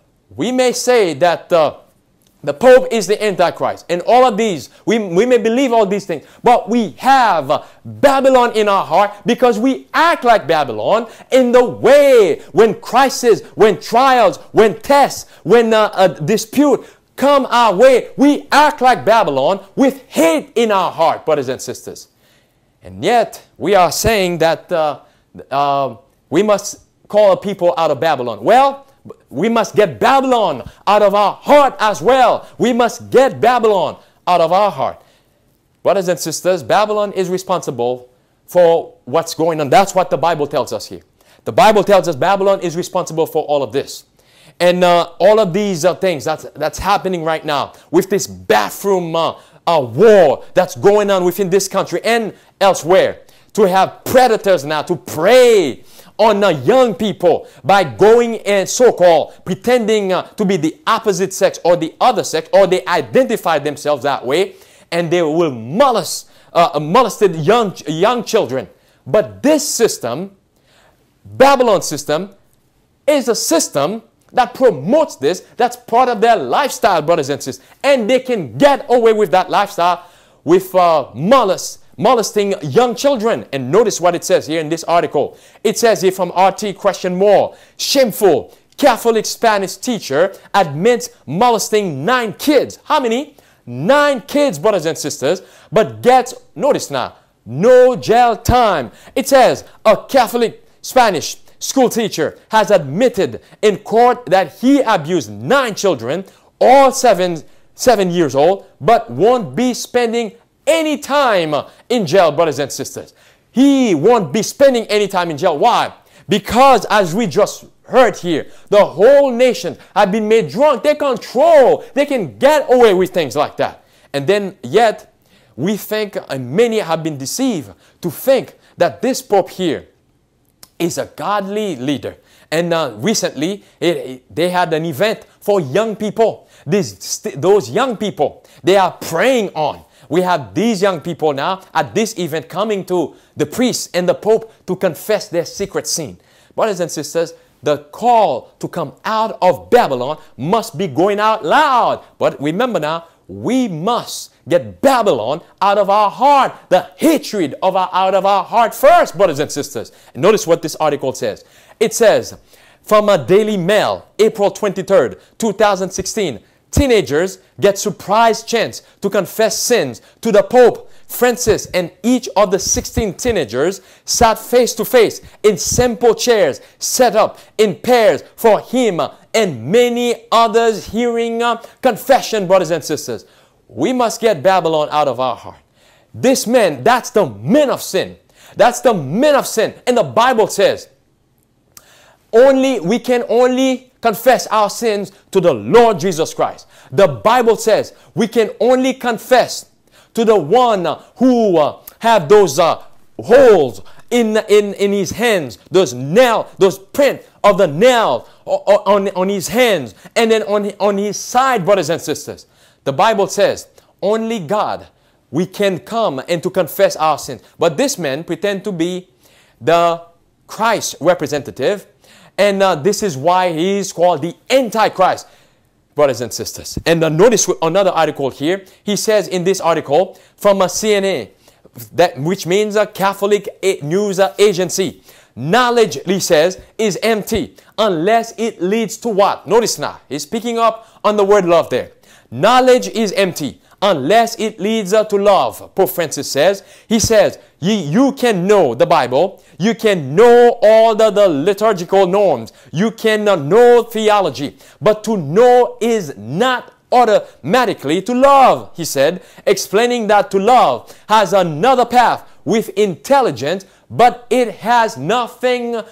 A: We may say that uh, the Pope is the Antichrist, and all of these, we, we may believe all these things, but we have uh, Babylon in our heart because we act like Babylon in the way when crisis, when trials, when tests, when uh, a dispute come our way, we act like Babylon with hate in our heart, brothers and sisters. And yet, we are saying that uh, uh, we must call people out of Babylon. Well, we must get Babylon out of our heart as well. We must get Babylon out of our heart. Brothers and sisters, Babylon is responsible for what's going on. That's what the Bible tells us here. The Bible tells us Babylon is responsible for all of this. And uh, all of these uh, things that's, that's happening right now with this bathroom uh, a war that's going on within this country and elsewhere, to have predators now to prey on uh, young people by going and so-called pretending uh, to be the opposite sex or the other sex, or they identify themselves that way, and they will molest, uh, molested young, young children. But this system, Babylon system, is a system that promotes this. That's part of their lifestyle, brothers and sisters. And they can get away with that lifestyle with uh, molest, molesting young children. And notice what it says here in this article. It says here from R T question more. Shameful Catholic Spanish teacher admits molesting nine kids. How many? Nine kids, brothers and sisters. But gets, notice now, no jail time. It says a Catholic Spanish school teacher has admitted in court that he abused nine children, all seven, seven years old, but won't be spending any time in jail, brothers and sisters. He won't be spending any time in jail. Why? Because as we just heard here, the whole nation have been made drunk. They control. They can get away with things like that. And then yet we think, and many have been deceived to think that this Pope here is a godly leader. And uh, recently, it, it, they had an event for young people. These, those young people, they are praying on. We have these young people now at this event coming to the priest and the Pope to confess their secret sin. Brothers and sisters, the call to come out of Babylon must be going out loud. But remember now, we must get Babylon out of our heart, the hatred of our, out of our heart first, brothers and sisters. And notice what this article says. It says, from a Daily Mail, April twenty-third, two thousand sixteen, teenagers get surprise chance to confess sins to the Pope Francis, and each of the sixteen teenagers sat face to face in simple chairs set up in pairs for him and many others hearing uh, confession, brothers and sisters. We must get Babylon out of our heart. This man, that's the man of sin. That's the man of sin. And the Bible says, only we can only confess our sins to the Lord Jesus Christ. The Bible says we can only confess to the one who uh, have those uh, holes in, in, in his hands, those nail, those print of the nail on, on his hands, and then on, on his side, brothers and sisters. The Bible says only God, we can come and to confess our sins. But this man pretend to be the Christ representative, and uh, this is why he is called the Antichrist, brothers and sisters. And uh, notice another article here. He says in this article from a C N A, that, which means a Catholic news agency, knowledge, he says, is empty unless it leads to what? Notice now, he's picking up on the word love there. Knowledge is empty unless it leads uh, to love, Pope Francis says. He says, you, you can know the Bible, you can know all the, the liturgical norms, you can uh, know theology, but to know is not automatically to love, he said, explaining that to love has another path with intelligence, but it has nothing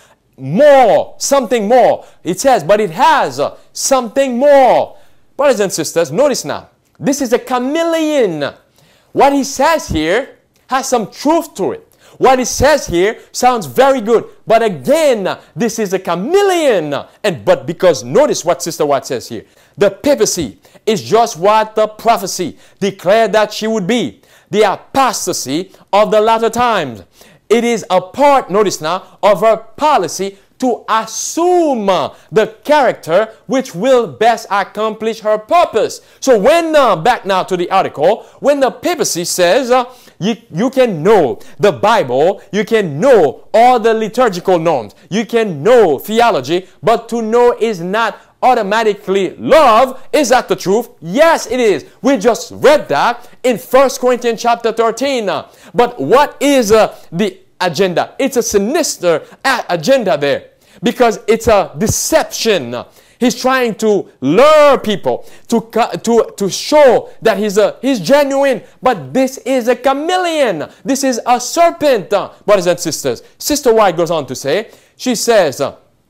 A: more, something more. It says, but it has uh, something more. Brothers and sisters, notice now, this is a chameleon. What he says here has some truth to it. What he says here sounds very good. But again, this is a chameleon. And but because notice what Sister White says here. The papacy is just what the prophecy declared that she would be. The apostasy of the latter times. It is a part, notice now, of her policy to assume the character which will best accomplish her purpose. So when, uh, back now to the article, when the papacy says uh, you, you can know the Bible, you can know all the liturgical norms, you can know theology, but to know is not automatically love. Is that the truth? Yes, it is. We just read that in First Corinthians chapter thirteen. But what is uh, the agenda? It's a sinister agenda there, because it's a deception. He's trying to lure people to, to, to show that he's, a, he's genuine. But this is a chameleon. This is a serpent, brothers and sisters. Sister White goes on to say, she says,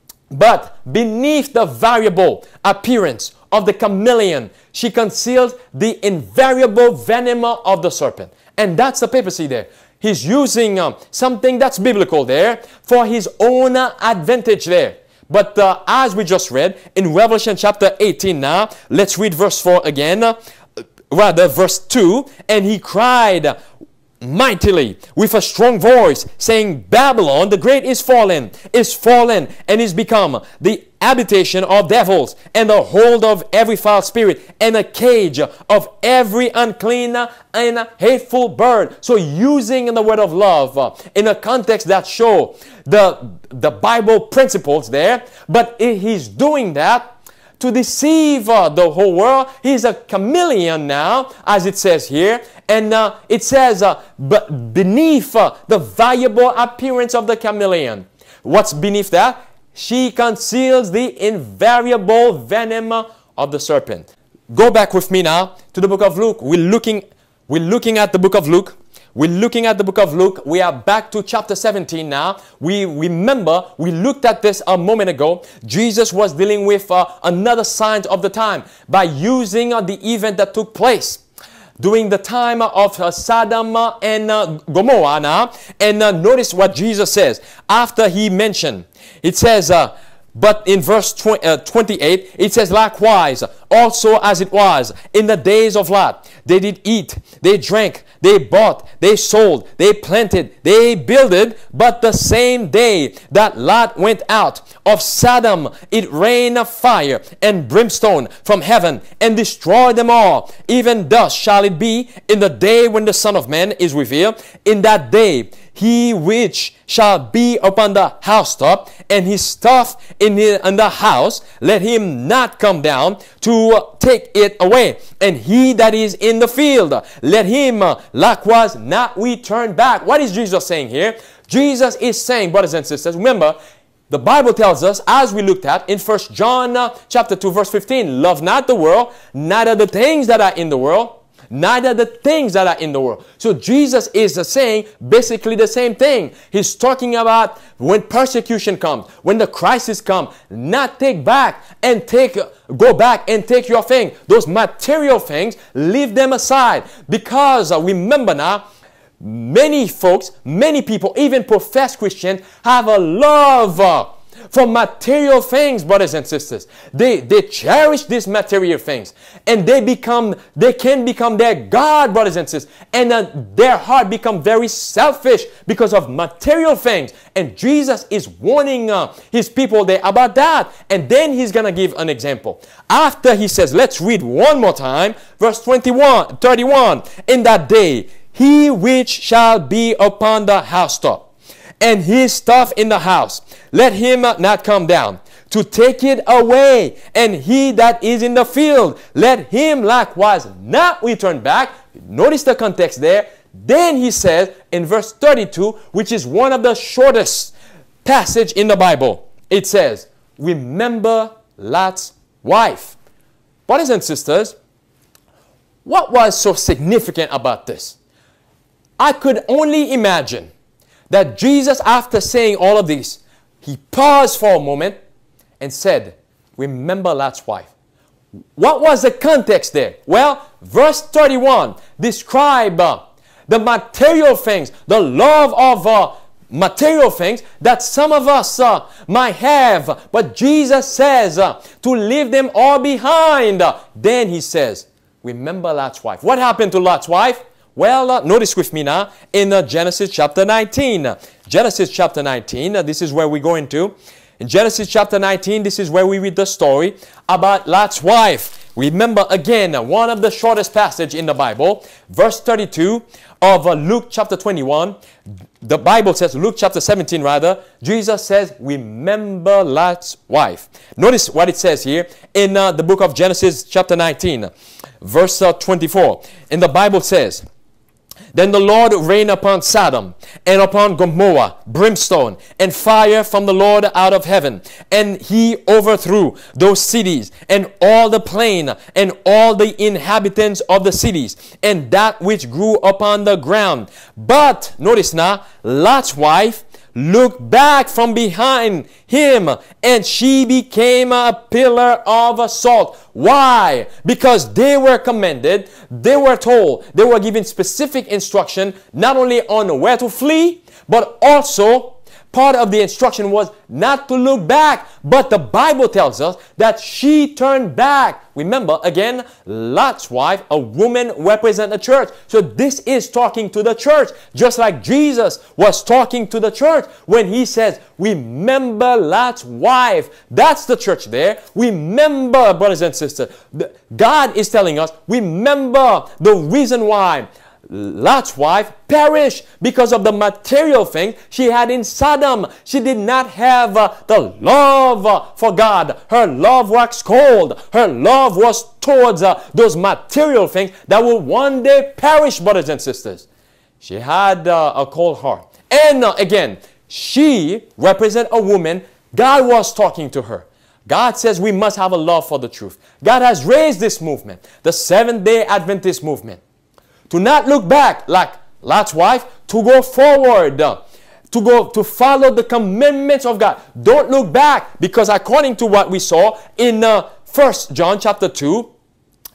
A: but beneath the variable appearance of the chameleon, she conceals the invariable venom of the serpent. And that's the papacy there. He's using um, something that's biblical there for his own uh, advantage there. But uh, as we just read in Revelation chapter eighteen now, let's read verse four again, uh, rather verse two. And he cried mightily with a strong voice, saying, Babylon the great is fallen, is fallen, and is become the habitation of devils, and the hold of every foul spirit, and a cage of every unclean and hateful bird. So using the word of love uh, in a context that show the, the Bible principles there, but he's doing that to deceive uh, the whole world. He's a chameleon now, as it says here. And uh, it says, uh, but beneath uh, the valuable appearance of the chameleon. What's beneath that? She conceals the invariable venom of the serpent. Go back with me now to the book of Luke. We're looking, we're looking at the book of Luke. We're looking at the book of Luke. We are back to chapter seventeen now. We remember, we looked at this a moment ago. Jesus was dealing with uh, another sign of the time by using uh, the event that took place. during the time of uh, Sodom and uh, Gomorrah now. And uh, notice what Jesus says after he mentioned. It says, uh, but in verse twenty-eight, it says, likewise, also as it was in the days of Lot, they did eat, they drank, they bought, they sold, they planted, they builded, but the same day that Lot went out of Sodom, it rained fire and brimstone from heaven and destroyed them all. Even thus shall it be in the day when the Son of Man is revealed. In that day, he which shall be upon the housetop and his stuff in the, in the house, let him not come down to take it away. And he that is in the field, let him likewise not return back. What is Jesus saying here? Jesus is saying, brothers and sisters, remember, the Bible tells us, as we looked at in First John uh, chapter two, verse fifteen, love not the world, neither the things that are in the world, neither the things that are in the world. So Jesus is uh, saying basically the same thing. He's talking about when persecution comes, when the crisis comes, not take back and take, go back and take your thing. Those material things, leave them aside. Because uh, remember now, many folks, many people, even professed Christians, have a love uh, for material things, brothers and sisters. They, they cherish these material things. And they become, they can become their God, brothers and sisters. And uh, their heart become very selfish because of material things. And Jesus is warning uh, his people there about that. And then he's going to give an example. After he says, let's read one more time, verse twenty-one, thirty-one. In that day, he which shall be upon the housetop, and his stuff in the house, let him not come down to take it away. And he that is in the field, let him likewise not return back. Notice the context there. Then he says in verse thirty-two, which is one of the shortest passage in the Bible, it says, remember Lot's wife. Brothers and sisters, what was so significant about this? I could only imagine that Jesus, after saying all of this, he paused for a moment and said, remember Lot's wife. What was the context there? Well, verse thirty-one describes uh, the material things, the love of uh, material things that some of us uh, might have. But Jesus says uh, to leave them all behind. Then he says, remember Lot's wife. What happened to Lot's wife? Well, uh, notice with me now in uh, Genesis chapter nineteen. Genesis chapter nineteen, uh, this is where we're going to. In Genesis chapter nineteen, this is where we read the story about Lot's wife. Remember again, uh, one of the shortest passage in the Bible, verse thirty-two of uh, Luke chapter twenty-one. The Bible says, Luke chapter seventeen rather, Jesus says, remember Lot's wife. Notice what it says here in uh, the book of Genesis chapter nineteen, verse uh, twenty-four. And the Bible says, then the Lord rained upon Sodom and upon Gomorrah brimstone and fire from the Lord out of heaven. And he overthrew those cities and all the plain and all the inhabitants of the cities and that which grew upon the ground. But, notice now, Lot's wife looked back from behind him, and she became a pillar of salt. Why? Because they were commanded, they were told, they were given specific instruction, not only on where to flee, but also part of the instruction was not to look back. But the Bible tells us that she turned back. Remember, again, Lot's wife, a woman, represents the church. So this is talking to the church, just like Jesus was talking to the church when he says, remember Lot's wife. That's the church there. Remember, brothers and sisters, God is telling us, remember the reason why Lot's wife perished because of the material thing she had in Sodom. She did not have uh, the love uh, for God. Her love was cold. Her love was towards uh, those material things that will one day perish, brothers and sisters. She had uh, a cold heart. And uh, again, she represents a woman. God was talking to her. God says we must have a love for the truth. God has raised this movement, the Seventh-day Adventist movement, to not look back like Lot's wife, to go forward, uh, to go to follow the commandments of God. Don't look back, because according to what we saw in uh, First John chapter two,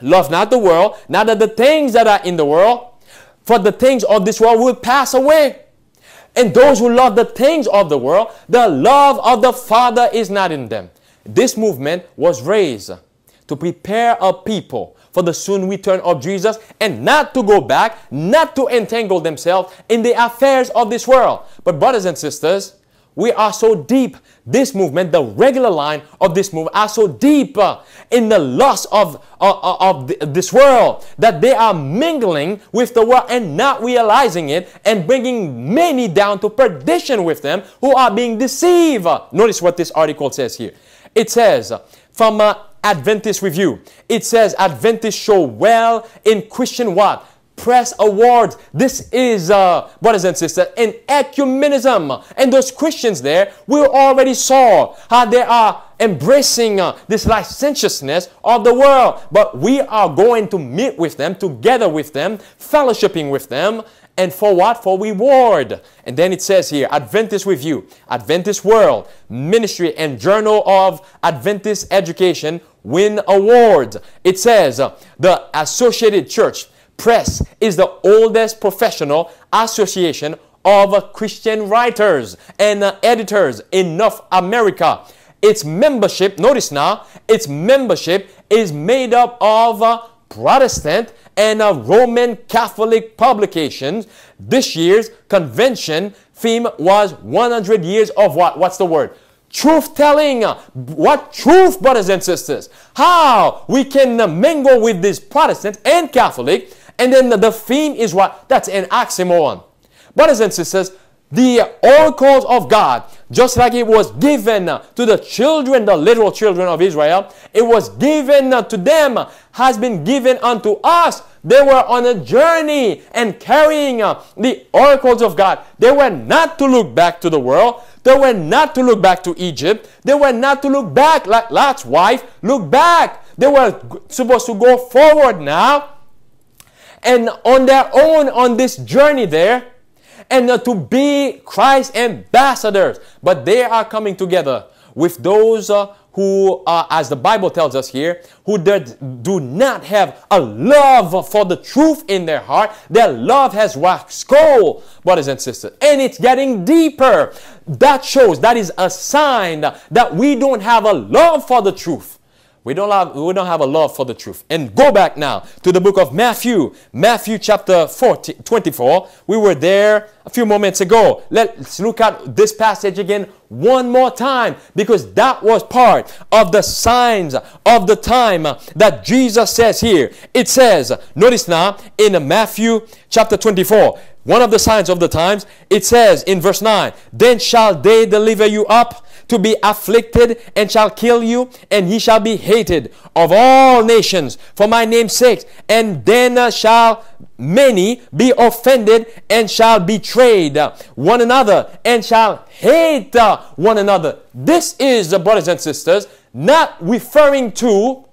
A: Love not the world, neither the things that are in the world, for the things of this world will pass away. And those who love the things of the world, the love of the Father is not in them. This movement was raised to prepare a people for the soon return of Jesus, and not to go back, not to entangle themselves in the affairs of this world. But brothers and sisters, we are so deep, this movement, the regular line of this movement, are so deep uh, in the lust of, uh, of the, this world, that they are mingling with the world and not realizing it, and bringing many down to perdition with them, who are being deceived. Notice what this article says here. It says, from uh, Adventist Review, it says, Adventists show well in Christian what? Press awards. This is, uh, brothers and sisters, an ecumenism. And those Christians there, we already saw how they are embracing uh, this licentiousness of the world. But we are going to meet with them, together with them, fellowshipping with them. And for what? For reward. And then it says here, Adventist Review, Adventist World, Ministry, and Journal of Adventist Education win awards. It says, uh, the Associated Church Press is the oldest professional association of uh, Christian writers and uh, editors in North America. Its membership, notice now, its membership is made up of uh, Protestant and uh, Roman Catholic publications. This year's convention theme was one hundred years of what? What's the word? Truth-telling. What truth, brothers and sisters? How we can uh, mingle with these Protestant and Catholic, and then the, the theme is what? That's an oxymoron. Brothers and sisters, the oracles of God, just like it was given to the children, the literal children of Israel, it was given to them, has been given unto us. They were on a journey and carrying the oracles of God. They were not to look back to the world. They were not to look back to Egypt. They were not to look back like Lot's wife. Look back. They were supposed to go forward now. And on their own, on this journey there, and uh, to be Christ's ambassadors. But they are coming together with those uh, who, uh, as the Bible tells us here, who do not have a love for the truth in their heart. Their love has waxed cold, brothers and sisters. And it's getting deeper. That shows, that is a sign that we don't have a love for the truth. We don't have, we don't have a love for the truth. And go back now to the book of Matthew. Matthew chapter fourteen, twenty-four. We were there a few moments ago. Let's look at this passage again one more time, because that was part of the signs of the time that Jesus says here. It says, notice now in Matthew chapter twenty-four, one of the signs of the times, it says in verse nine, then shall they deliver you up to be afflicted, and shall kill you, and ye shall be hated of all nations for my name's sake. And then uh, shall many be offended, and shall betray uh, one another, and shall hate uh, one another. This is, uh, brothers and sisters, not referring to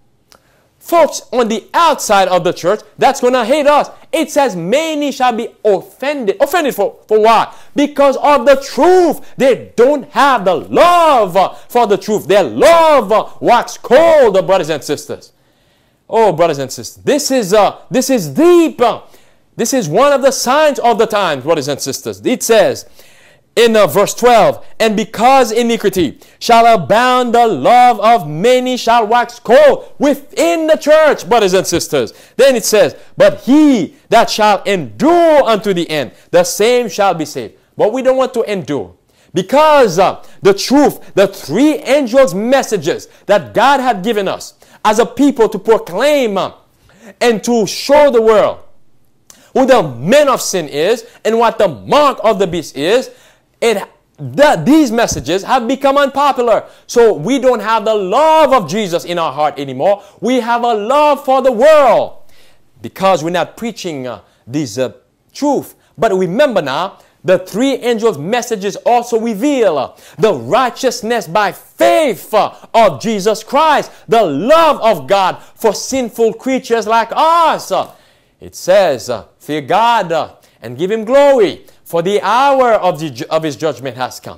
A: folks on the outside of the church that's going to hate us. It says many shall be offended. Offended for, for what? Because of the truth. They don't have the love for the truth. Their love wax cold, brothers and sisters. Oh, brothers and sisters. This is, uh, this is deep. This is one of the signs of the times, brothers and sisters. It says in uh, verse twelve, and because iniquity shall abound, the love of many shall wax cold within the church, brothers and sisters. Then it says, but he that shall endure unto the end, the same shall be saved. But we don't want to endure, because uh, the truth, the three angels' messages that God had given us as a people to proclaim uh, and to show the world who the man of sin is and what the mark of the beast is, it, that these messages have become unpopular. So we don't have the love of Jesus in our heart anymore. We have a love for the world because we're not preaching uh, this uh, truth. But remember now, the three angels' messages also reveal uh, the righteousness by faith uh, of Jesus Christ, the love of God for sinful creatures like us. Uh, it says, uh, fear God uh, and give Him glory, for the hour of, the, of His judgment has come.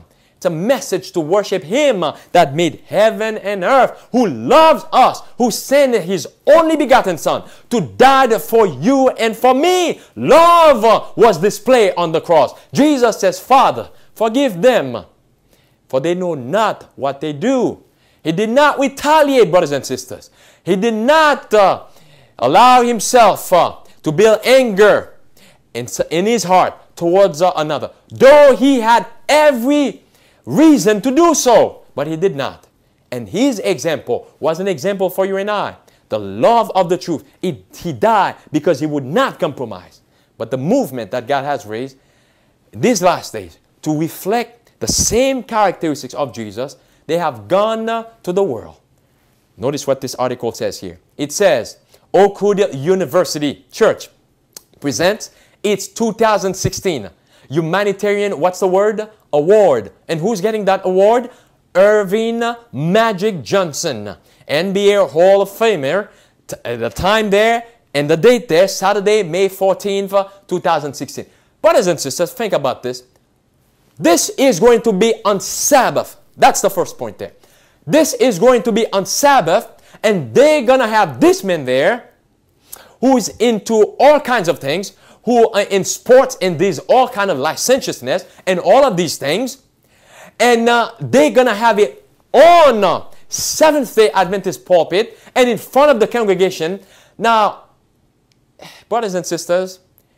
A: It's a message to worship Him that made heaven and earth, who loves us, who sent His only begotten Son to die for you and for me. Love was displayed on the cross. Jesus says, Father, forgive them, for they know not what they do. He did not retaliate, brothers and sisters. He did not uh, allow Himself uh, to build anger in, in His heart towards uh, another, though He had every reason to do so, but He did not. And His example was an example for you and I. The love of the truth. He, he died because He would not compromise. But the movement that God has raised these last days to reflect the same characteristics of Jesus, they have gone uh, to the world. Notice what this article says here. It says, Oak Wood University Church presents its two thousand sixteen Humanitarian, what's the word? Award. And who's getting that award? Irving Magic Johnson, N B A Hall of Famer. T the time there and the date there, Saturday, May fourteenth, two thousand sixteen. Brothers and sisters, think about this. This is going to be on Sabbath. That's the first point there. This is going to be on Sabbath, and they're going to have this man there who's into all kinds of things, who are in sports and these all kind of licentiousness and all of these things. And uh, they're going to have it on uh, Seventh-day Adventist pulpit and in front of the congregation. Now, brothers and sisters,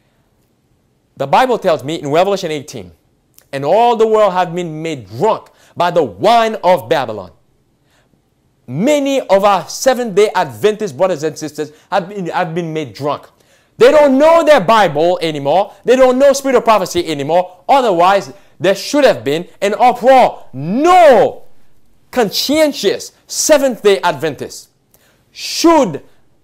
A: the Bible tells me in Revelation eighteen, and all the world have been made drunk by the wine of Babylon. Many of our Seventh-day Adventist brothers and sisters have been, have been made drunk. They don't know their Bible anymore. They don't know spirit of prophecy anymore. Otherwise, there should have been an uproar. No conscientious Seventh-day Adventist should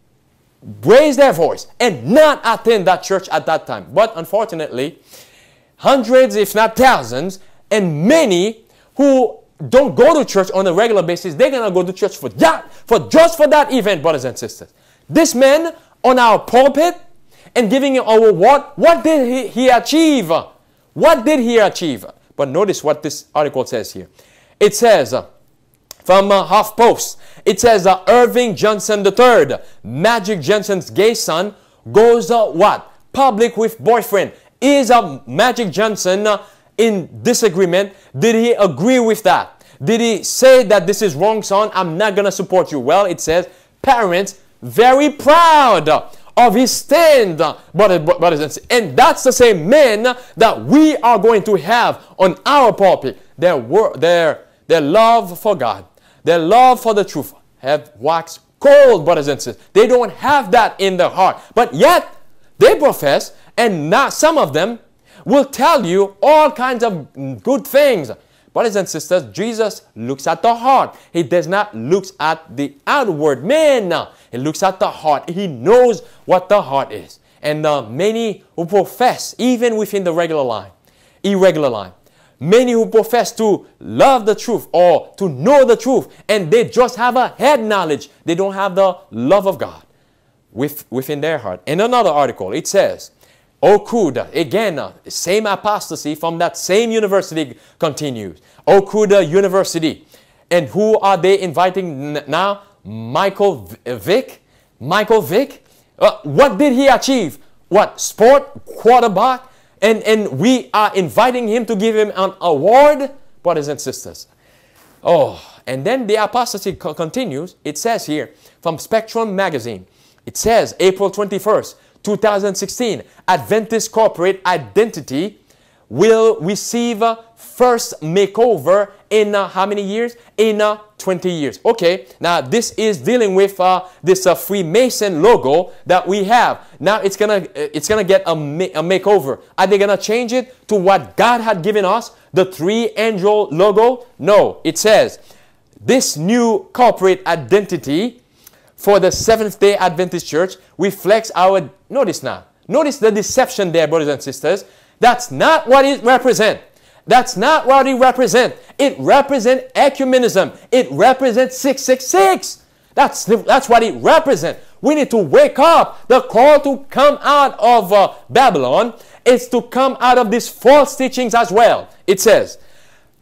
A: raise their voice and not attend that church at that time. But unfortunately, hundreds, if not thousands, and many who don't go to church on a regular basis, they're going to go to church for that, for just for that event, brothers and sisters. This man on our pulpit and giving him a reward, what did he, he achieve? What did he achieve? But notice what this article says here. It says, uh, from uh, HuffPost, it says uh, Irving Johnson the third, Magic Johnson's gay son, goes uh, what? Public with boyfriend. Is uh, Magic Johnson uh, in disagreement? Did he agree with that? Did he say that this is wrong, son? I'm not going to support you. Well, it says parents very proud of his stand, brothers and sisters. And that's the same men that we are going to have on our pulpit. Their, their, their love for God, their love for the truth have waxed cold, brothers and sisters. They don't have that in their heart. But yet, they profess, and now some of them will tell you all kinds of good things. Brothers and sisters, Jesus looks at the heart. He does not look at the outward man. He looks at the heart. He knows what the heart is. And uh, many who profess, even within the regular line, irregular line, many who profess to love the truth or to know the truth, and they just have a head knowledge. They don't have the love of God with, within their heart. In another article, it says, Oak Wood, again, uh, same apostasy from that same university continues. Oak Wood University. And who are they inviting now? Michael Vick. Michael Vick. Uh, what did he achieve? What? Sport quarterback? And, and we are inviting him to give him an award? Brothers and sisters. Oh, and then the apostasy co continues. It says here from Spectrum Magazine. It says April twenty-first. two thousand sixteen, Adventist corporate identity will receive a first makeover in uh, how many years? In uh, twenty years. Okay, now this is dealing with uh, this uh, Freemason logo that we have. Now it's gonna it's gonna get a, ma a makeover. Are they gonna change it to what God had given us, the three angel logo? No, it says this new corporate identity for the Seventh-day Adventist Church reflects our, notice now, notice the deception there, brothers and sisters. That's not what it represents. That's not what it represents. It represents ecumenism. It represents six six six. That's, that's what it represents. We need to wake up. The call to come out of uh, Babylon is to come out of these false teachings as well. It says,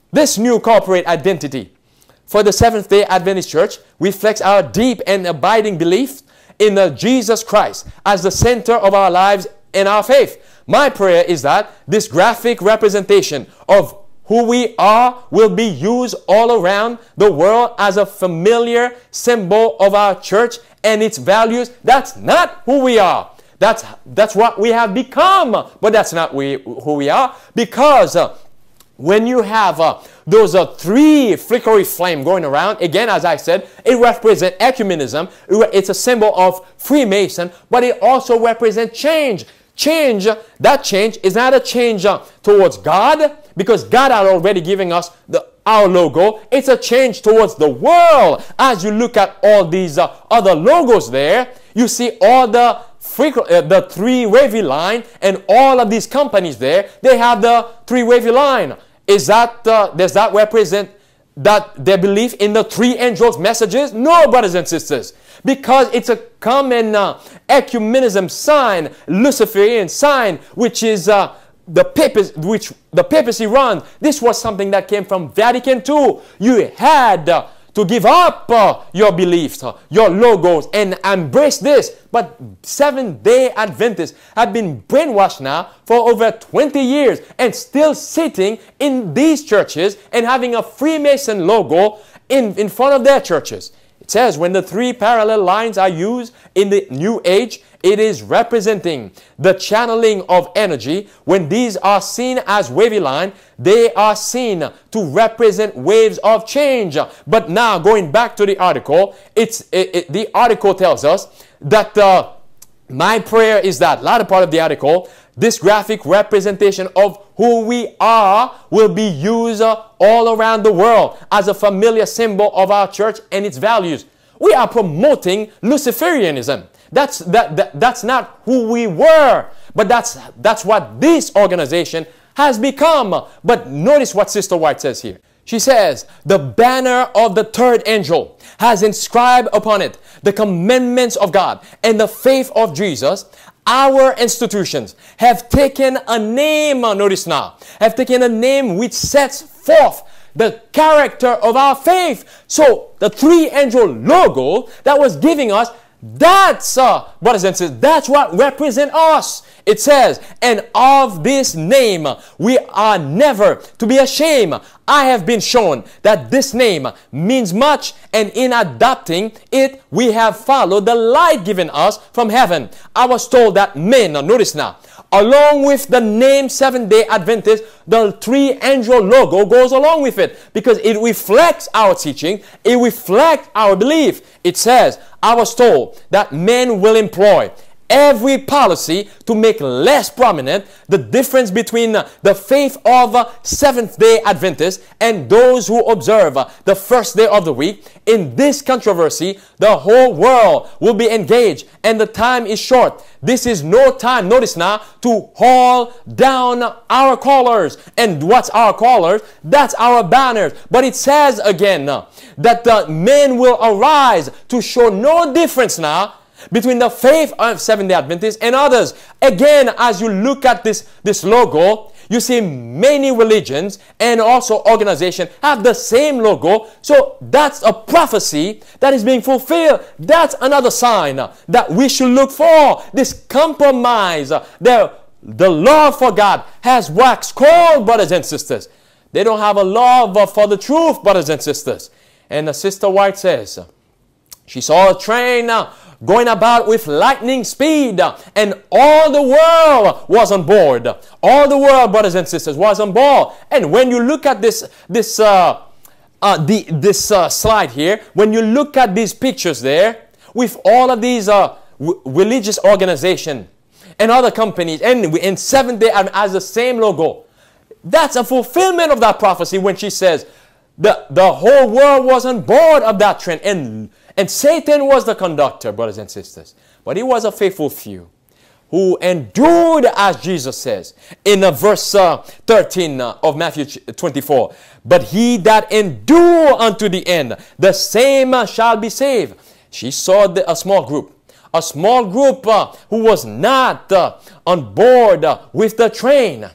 A: This new corporate identity for the Seventh-day Adventist Church reflects our deep and abiding belief in uh, Jesus Christ as the center of our lives and our faith. My prayer is that this graphic representation of who we are will be used all around the world as a familiar symbol of our church and its values. That's not who we are. That's, that's what we have become, but that's not we, who we are, because uh, when you have uh, those uh, three flickery flame going around, again, as I said, it represents ecumenism. It's a symbol of Freemason, but it also represents change. Change, that change is not a change uh, towards God, because God had already given us the, our logo. It's a change towards the world. As you look at all these uh, other logos there, you see all the Uh, the three wavy line, and all of these companies there, they have the three wavy line. Is that, uh, does that represent that their belief in the three angels' messages? No, brothers and sisters, because it's a common uh, ecumenism sign, Luciferian sign, which is uh, the papacy, which the papacy runs. This was something that came from Vatican two. You had uh, to give up uh, your beliefs, uh, your logos, and embrace this. But Seventh-day Adventists have been brainwashed now for over twenty years and still sitting in these churches and having a Freemason logo in, in front of their churches. It says when the three parallel lines are used in the New Age, it is representing the channeling of energy. When these are seen as wavy line, they are seen to represent waves of change. But now, going back to the article, it's it, it, the article tells us that uh, my prayer is that, latter part of the article, this graphic representation of who we are will be used uh, all around the world as a familiar symbol of our church and its values. We are promoting Luciferianism. That's, that, that, that's not who we were, but that's, that's what this organization has become. But notice what Sister White says here. She says, the banner of the third angel has inscribed upon it the commandments of God and the faith of Jesus. Our institutions have taken a name, notice now, have taken a name which sets forth the character of our faith. So the three angel logo that was giving us, that's, uh, brothers and sisters, that's what represents us. It says, and of this name we are never to be ashamed. I have been shown that this name means much, and in adopting it, we have followed the light given us from heaven. I was told that men, now notice now, along with the name Seventh-day Adventist, the three angel logo goes along with it because it reflects our teaching. It reflects our belief. It says, I was told that men will employ every policy to make less prominent the difference between the faith of Seventh-day Adventists and those who observe the first day of the week. In this controversy, the whole world will be engaged, and the time is short. This is no time, notice now, to haul down our colors. And what's our colors? That's our banners. But it says again that the men will arise to show no difference now between the faith of Seventh-day Adventists and others. Again, as you look at this, this logo, you see many religions and also organizations have the same logo. So that's a prophecy that is being fulfilled. That's another sign that we should look for. This compromise, the, the love for God has waxed cold, brothers and sisters. They don't have a love for the truth, brothers and sisters. And Sister White says, she saw a train going about with lightning speed, and all the world was on board. All the world, brothers and sisters, was on board. And when you look at this, this, uh, uh, the, this uh, slide here, when you look at these pictures there, with all of these uh, religious organizations and other companies, and in Seventh-day as the same logo, that's a fulfillment of that prophecy when she says the, the whole world was on board of that trend, and And Satan was the conductor, brothers and sisters. But he was a faithful few who endured, as Jesus says in uh, verse uh, thirteen uh, of Matthew twenty-four. But he that endure unto the end, the same uh, shall be saved. She saw the, a small group. A small group uh, who was not uh, on board uh, with the train.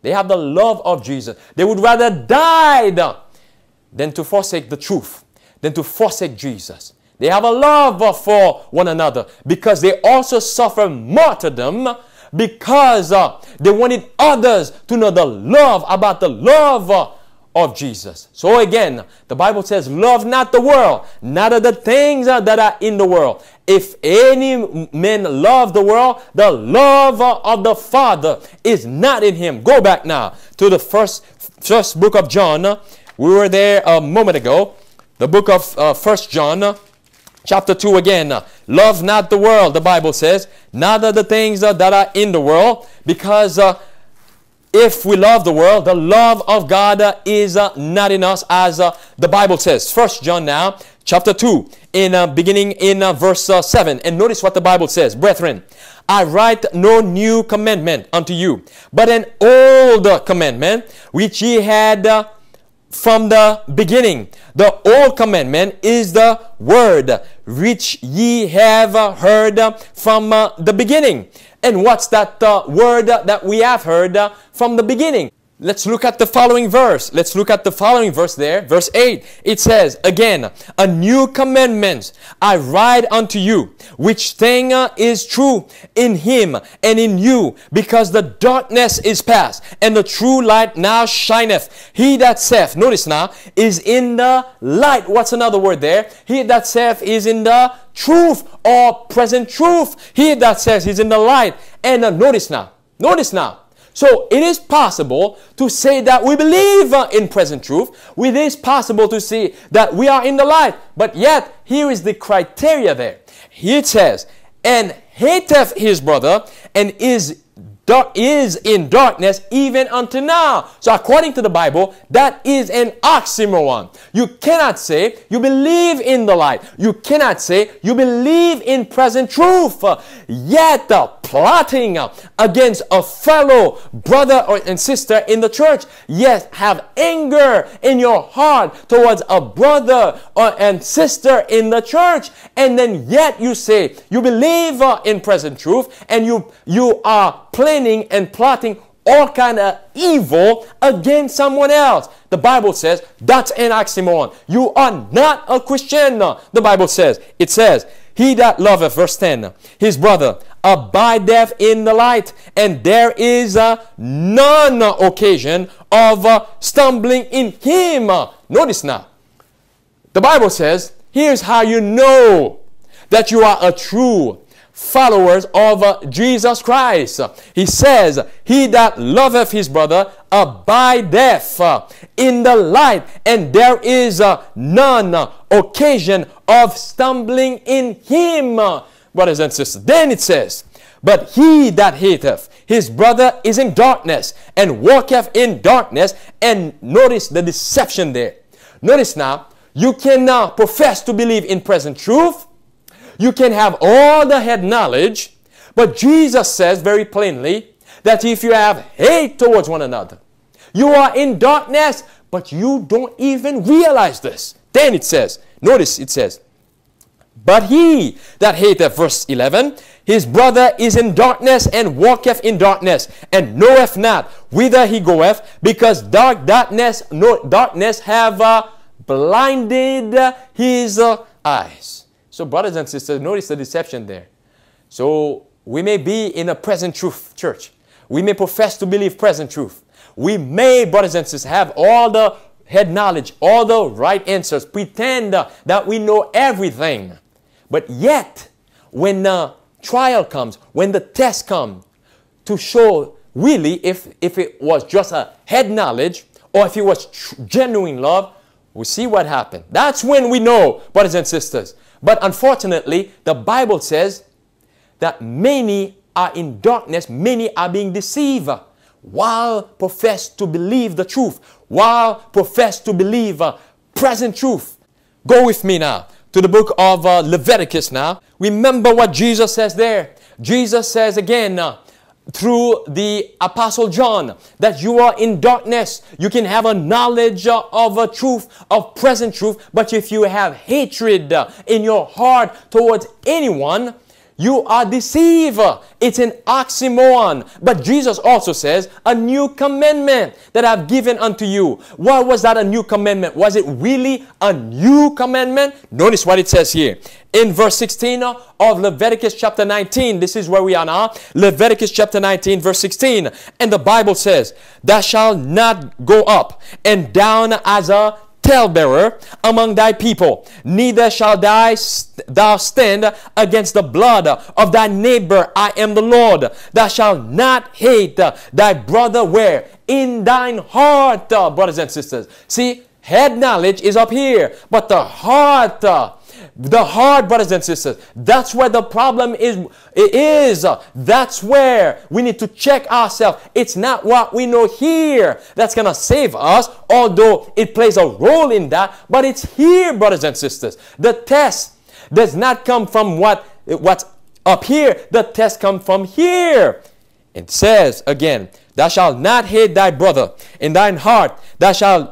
A: They have the love of Jesus. They would rather die than to forsake the truth, than to forsake Jesus. They have a love for one another because they also suffer martyrdom because uh, they wanted others to know the love, about the love uh, of Jesus. So again, the Bible says, love not the world, neither the things uh, that are in the world. If any man love the world, the love uh, of the Father is not in him. Go back now to the first, first book of John. We were there a moment ago. The book of uh, First John. Chapter two again, uh, love not the world, the Bible says, neither the things uh, that are in the world, because uh, if we love the world, the love of God uh, is uh, not in us, as uh, the Bible says. First John now, chapter two, in uh, beginning in uh, verse uh, seven. And notice what the Bible says. Brethren, I write no new commandment unto you, but an old commandment, which ye had uh, from the beginning. The old commandment is the word which ye have uh, heard uh, from uh, the beginning. And what's that uh, word uh, that we have heard uh, from the beginning? Let's look at the following verse. Let's look at the following verse there. Verse eight. It says, again, a new commandment I write unto you, which thing uh, is true in him and in you, because the darkness is past, and the true light now shineth. He that saith, notice now, is in the light. What's another word there? He that saith is in the truth, or present truth. He that says he's in the light. And uh, notice now, notice now. So it is possible to say that we believe uh, in present truth. It is possible to say that we are in the light. But yet, here is the criteria there. Here it says, and hateth his brother, and is Dark is in darkness even unto now. So according to the Bible, that is an oxymoron. You cannot say you believe in the light. You cannot say you believe in present truth, uh, yet uh, plotting uh, against a fellow brother or and sister in the church. Yes, have anger in your heart towards a brother or and sister in the church, and then yet you say you believe uh, in present truth, and you you are planning and plotting all kind of evil against someone else. The Bible says that's an oxymoron. You are not a Christian. The Bible says, it says, he that loveth, verse ten, his brother abideth in the light, and there is uh, none occasion of uh, stumbling in him. Notice now, the Bible says, here's how you know that you are a true followers of uh, Jesus Christ. He says, he that loveth his brother abideth uh, in the light, and there is uh, none uh, occasion of stumbling in him. Uh, brothers and sisters. Then it says, but he that hateth his brother is in darkness, and walketh in darkness. And notice the deception there. Notice now, you can uh, profess to believe in present truth. You can have all the head knowledge, but Jesus says very plainly that if you have hate towards one another, you are in darkness, but you don't even realize this. Then it says, notice it says, but he that hateth, verse eleven, his brother is in darkness, and walketh in darkness, and knoweth not whither he goeth, because dark darkness, no, darkness have uh, blinded his uh, eyes. So brothers and sisters, notice the deception there. So we may be in a present truth church. We may profess to believe present truth. We may, brothers and sisters, have all the head knowledge, all the right answers, pretend uh, that we know everything. But yet, when the trial comes, when the test comes, to show really if, if it was just a head knowledge or if it was genuine love, we see what happened. That's when we know, brothers and sisters. But unfortunately, the Bible says that many are in darkness, many are being deceived, while profess to believe the truth, while profess to believe uh, present truth. Go with me now to the book of uh, Leviticus now. Remember what Jesus says there. Jesus says again, uh, through the Apostle John, that you are in darkness. You can have a knowledge uh, of a truth, of present truth, but if you have hatred uh, in your heart towards anyone, you are deceived. It's an oxymoron. But Jesus also says, a new commandment that I've given unto you. Why was that a new commandment? Was it really a new commandment? Notice what it says here. In verse sixteen of Leviticus chapter nineteen, this is where we are now. Leviticus chapter nineteen, verse sixteen. And the Bible says, thou shalt not go up and down as a talebearer among thy people, neither shall thou, thou stand against the blood of thy neighbor. I am the Lord. Thou shalt not hate thy brother where? In thine heart, brothers and sisters. See, head knowledge is up here, but the heart, the heart, brothers and sisters, that's where the problem is. It is. That's where we need to check ourselves. It's not what we know here that's going to save us, although it plays a role in that, but it's here, brothers and sisters. The test does not come from what what's up here. The test comes from here. It says again, thou shalt not hate thy brother in thine heart. Thou shalt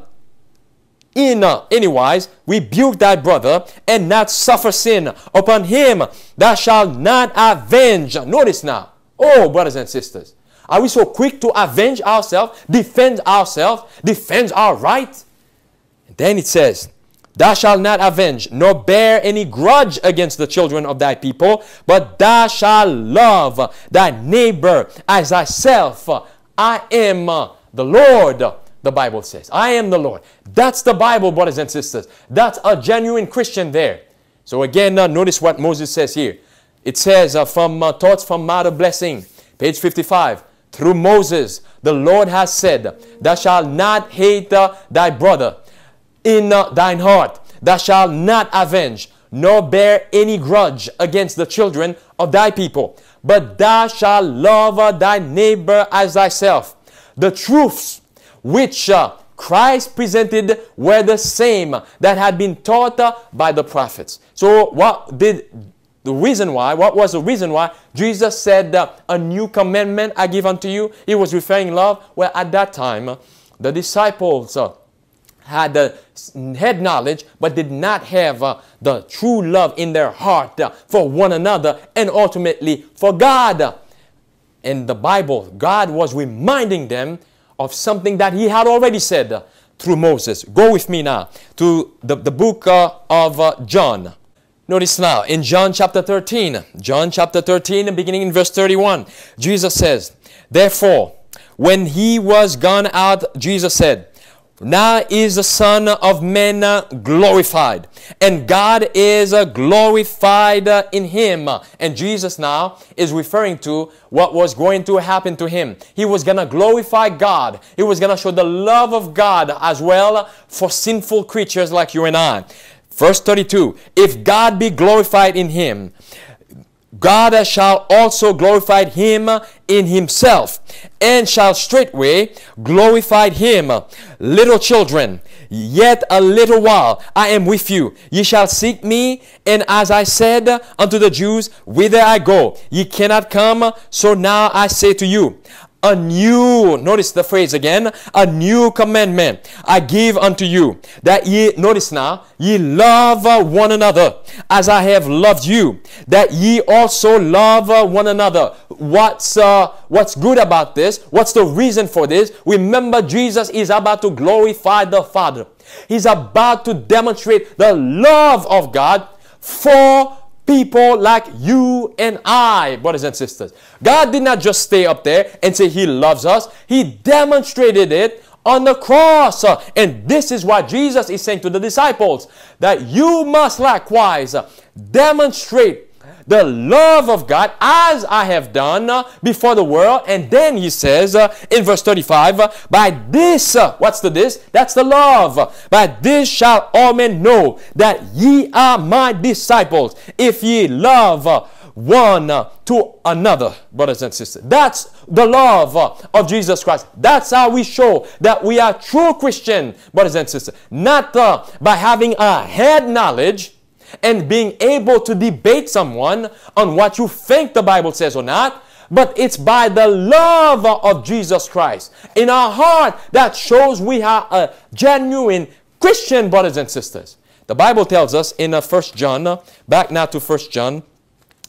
A: in uh, anywise rebuke thy brother and not suffer sin upon him. Thou shalt not avenge. Notice now. Oh, brothers and sisters, are we so quick to avenge ourselves, defend ourselves, defend our right? And then it says, thou shalt not avenge, nor bear any grudge against the children of thy people, but thou shalt love thy neighbor as thyself. I am uh, the Lord. The Bible says, I am the Lord. That's the Bible, brothers and sisters. That's a genuine Christian there. So again, uh, notice what Moses says here. It says uh, from uh, Thoughts from Mount of Blessing, page fifty-five. Through Moses, the Lord has said, thou shalt not hate uh, thy brother in uh, thine heart. Thou shalt not avenge, nor bear any grudge against the children of thy people. But thou shalt love uh, thy neighbor as thyself. The truths which uh, Christ presented were the same that had been taught uh, by the prophets. So what did the reason why, what was the reason why Jesus said uh, a new commandment I give unto you? He was referring love. Well, at that time, uh, the disciples uh, had the head knowledge, but did not have uh, the true love in their heart uh, for one another and ultimately for God. In the Bible, God was reminding them of something that he had already said uh, through Moses. Go with me now to the, the book uh, of uh, John. Notice now in John chapter thirteen, John chapter thirteen, beginning in verse thirty-one, Jesus says, therefore, when he was gone out, Jesus said, now is the Son of Man glorified, and God is glorified in him. And Jesus now is referring to what was going to happen to him. He was going to glorify God. He was going to show the love of God as well for sinful creatures like you and I. Verse thirty-two, if God be glorified in him, God shall also glorify him in himself, and shall straightway glorify him. Little children, yet a little while I am with you. Ye shall seek me, and as I said unto the Jews, whither I go, ye cannot come. So now I say to you, a new, notice the phrase again, a new commandment I give unto you, that ye, notice now, ye love one another as I have loved you, that ye also love one another. What's, uh, what's good about this? What's the reason for this? Remember, Jesus is about to glorify the Father. He's about to demonstrate the love of God for people like you and I, brothers and sisters. God did not just stay up there and say he loves us. He demonstrated it on the cross. And this is what Jesus is saying to the disciples, that you must likewise demonstrate the love of God as I have done uh, before the world. And then he says uh, in verse thirty-five, uh, by this, uh, what's the this? That's the love. By this shall all men know that ye are my disciples, if ye love uh, one uh, to another, brothers and sisters. That's the love uh, of Jesus Christ. That's how we show that we are true Christian, brothers and sisters. Not uh, by having a head knowledge and being able to debate someone on what you think the Bible says or not, but it's by the love of Jesus Christ in our heart that shows we are a genuine Christian, brothers and sisters. The Bible tells us in uh, First John, uh, back now to First John,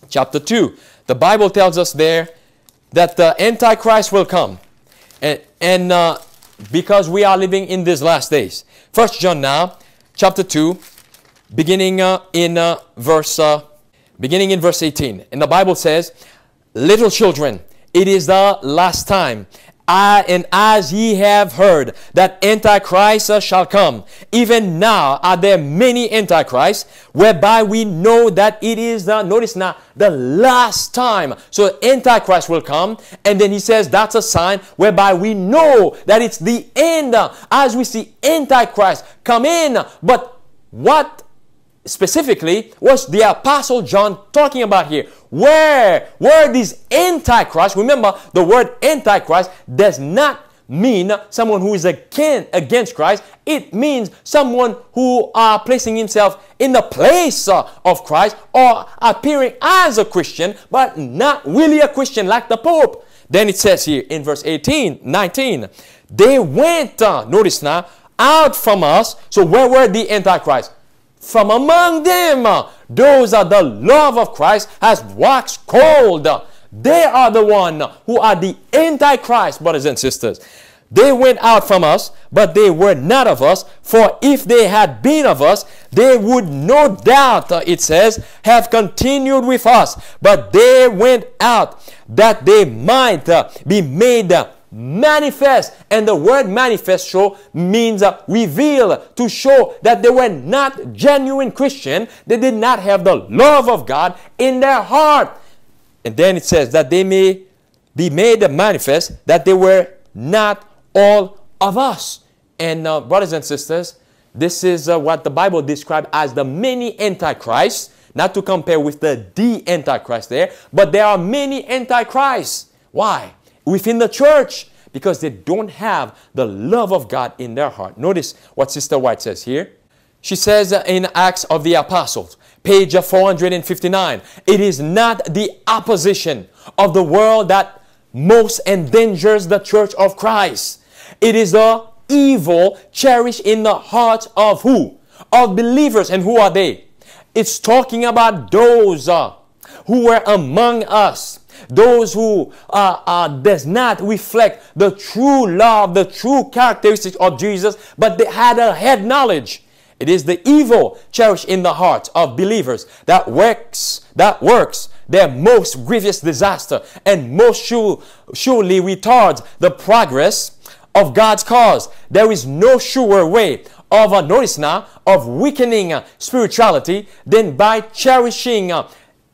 A: chapter two, the Bible tells us there that the Antichrist will come. And, and uh, because we are living in these last days. First John now, chapter two, beginning uh, in uh, verse uh, beginning in verse eighteen. And the Bible says, little children, it is the last time. I, and as ye have heard that Antichrist uh, shall come, even now are there many Antichrists, whereby we know that it is the, notice now, the last time. So Antichrist will come, and then he says that's a sign whereby we know that it's the end. As we see Antichrist come in, but what specifically was the Apostle John talking about here? Where were these Antichrists? Remember, the word Antichrist does not mean someone who is against Christ. It means someone who are placing himself in the place of Christ or appearing as a Christian, but not really a Christian like the Pope. Then it says here in verse eighteen, nineteen, they went, uh, notice now, out from us. So where were the Antichrists? From among them, those are the love of Christ has waxed cold. They are the one who are the Antichrist, brothers and sisters. They went out from us, but they were not of us. For if they had been of us, they would no doubt, it says, have continued with us. But they went out that they might be made manifest. And the word manifest show means uh, reveal, to show that they were not genuine Christian. They did not have the love of God in their heart. And then it says that they may be made manifest that they were not all of us. And uh, brothers and sisters, this is uh, what the Bible describes as the many antichrists, not to compare with the the antichrist there, but there are many antichrists. Why? Within the church, because they don't have the love of God in their heart. Notice what Sister White says here. She says in Acts of the Apostles, page four hundred fifty-nine, it is not the opposition of the world that most endangers the church of Christ. It is the evil cherished in the hearts of who? Of believers. And who are they? It's talking about those uh, who were among us. Those who uh, uh, does not reflect the true love, the true characteristics of Jesus, but they had a head knowledge. It is the evil cherished in the hearts of believers that works, that works their most grievous disaster and most sure, surely retards the progress of God's cause. There is no surer way of, uh, notice now, of weakening uh, spirituality than by cherishing uh,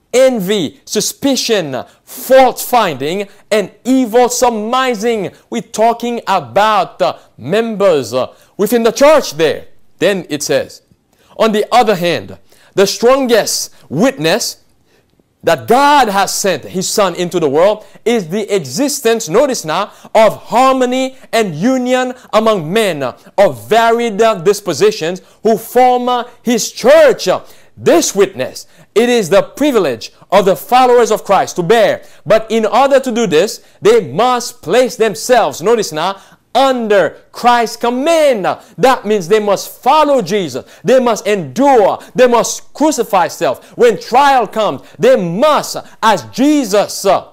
A: envy, suspicion, fault-finding, and evil surmising. We're talking about uh, members uh, within the church there. Then it says, on the other hand, the strongest witness that God has sent His Son into the world is the existence, notice now, of harmony and union among men of varied dispositions who form His church. This witness, it is the privilege of the followers of Christ to bear. But in order to do this, they must place themselves, notice now, under Christ's command. That means they must follow Jesus. They must endure. They must crucify self. When trial comes, they must, as Jesus, uh,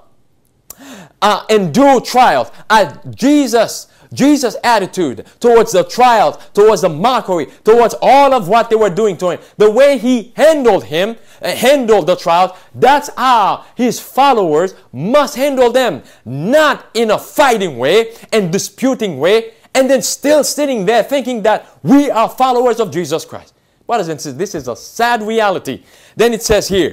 A: uh, endure trials. As Jesus, Jesus' attitude towards the trials, towards the mockery, towards all of what they were doing to Him, the way He handled Him, uh, handled the trials, that's how His followers must handle them. Not in a fighting way and disputing way, and then still sitting there thinking that we are followers of Jesus Christ. Brothers and sisters, this is a sad reality. Then it says here,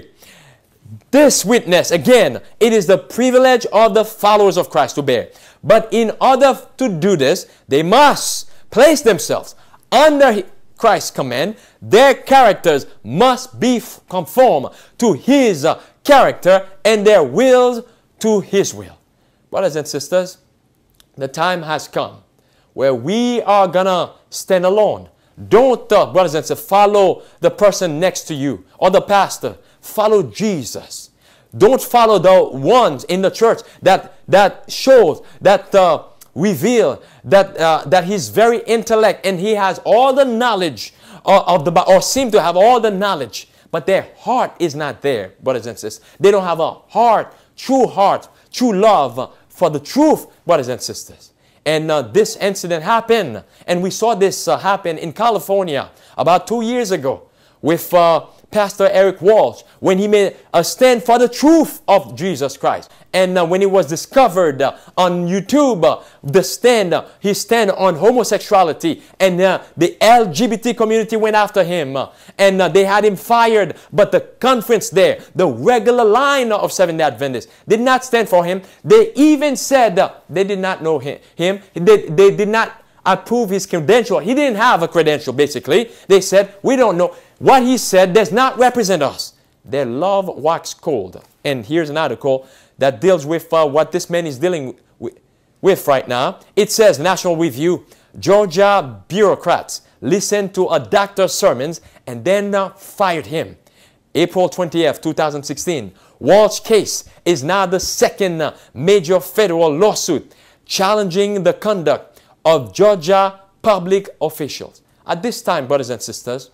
A: this witness, again, it is the privilege of the followers of Christ to bear. But in order to do this, they must place themselves under Christ's command. Their characters must be conform to His uh, character and their wills to His will. Brothers and sisters, the time has come where we are going to stand alone. Don't, uh, brothers and sisters, follow the person next to you or the pastor. Follow Jesus. Don't follow the ones in the church that that shows, that uh, reveal that uh, that he's very intellect and he has all the knowledge of, of the or seem to have all the knowledge. but their heart is not there, brothers and sisters. They don't have a heart, true heart, true love for the truth, brothers and sisters. And uh, this incident happened, and we saw this uh, happen in California about two years ago with uh, Pastor Eric Walsh, when he made a stand for the truth of Jesus Christ. And uh, when he was discovered uh, on YouTube, uh, the stand, uh, his stand on homosexuality, and uh, the L G B T community went after him, uh, and uh, they had him fired. But the conference there, the regular line of Seventh-day Adventists, did not stand for him. They even said uh, they did not know him. him. They, they did not approve his credential. He didn't have a credential, basically. They said, we don't know. What he said does not represent us. Their love waxed cold. And here's an article that deals with uh, what this man is dealing with, with right now. It says, National Review, Georgia bureaucrats listened to a doctor's sermons and then uh, fired him. April twentieth, two thousand sixteen. Walsh case is now the second uh, major federal lawsuit challenging the conduct of Georgia public officials. At this time, brothers and sisters,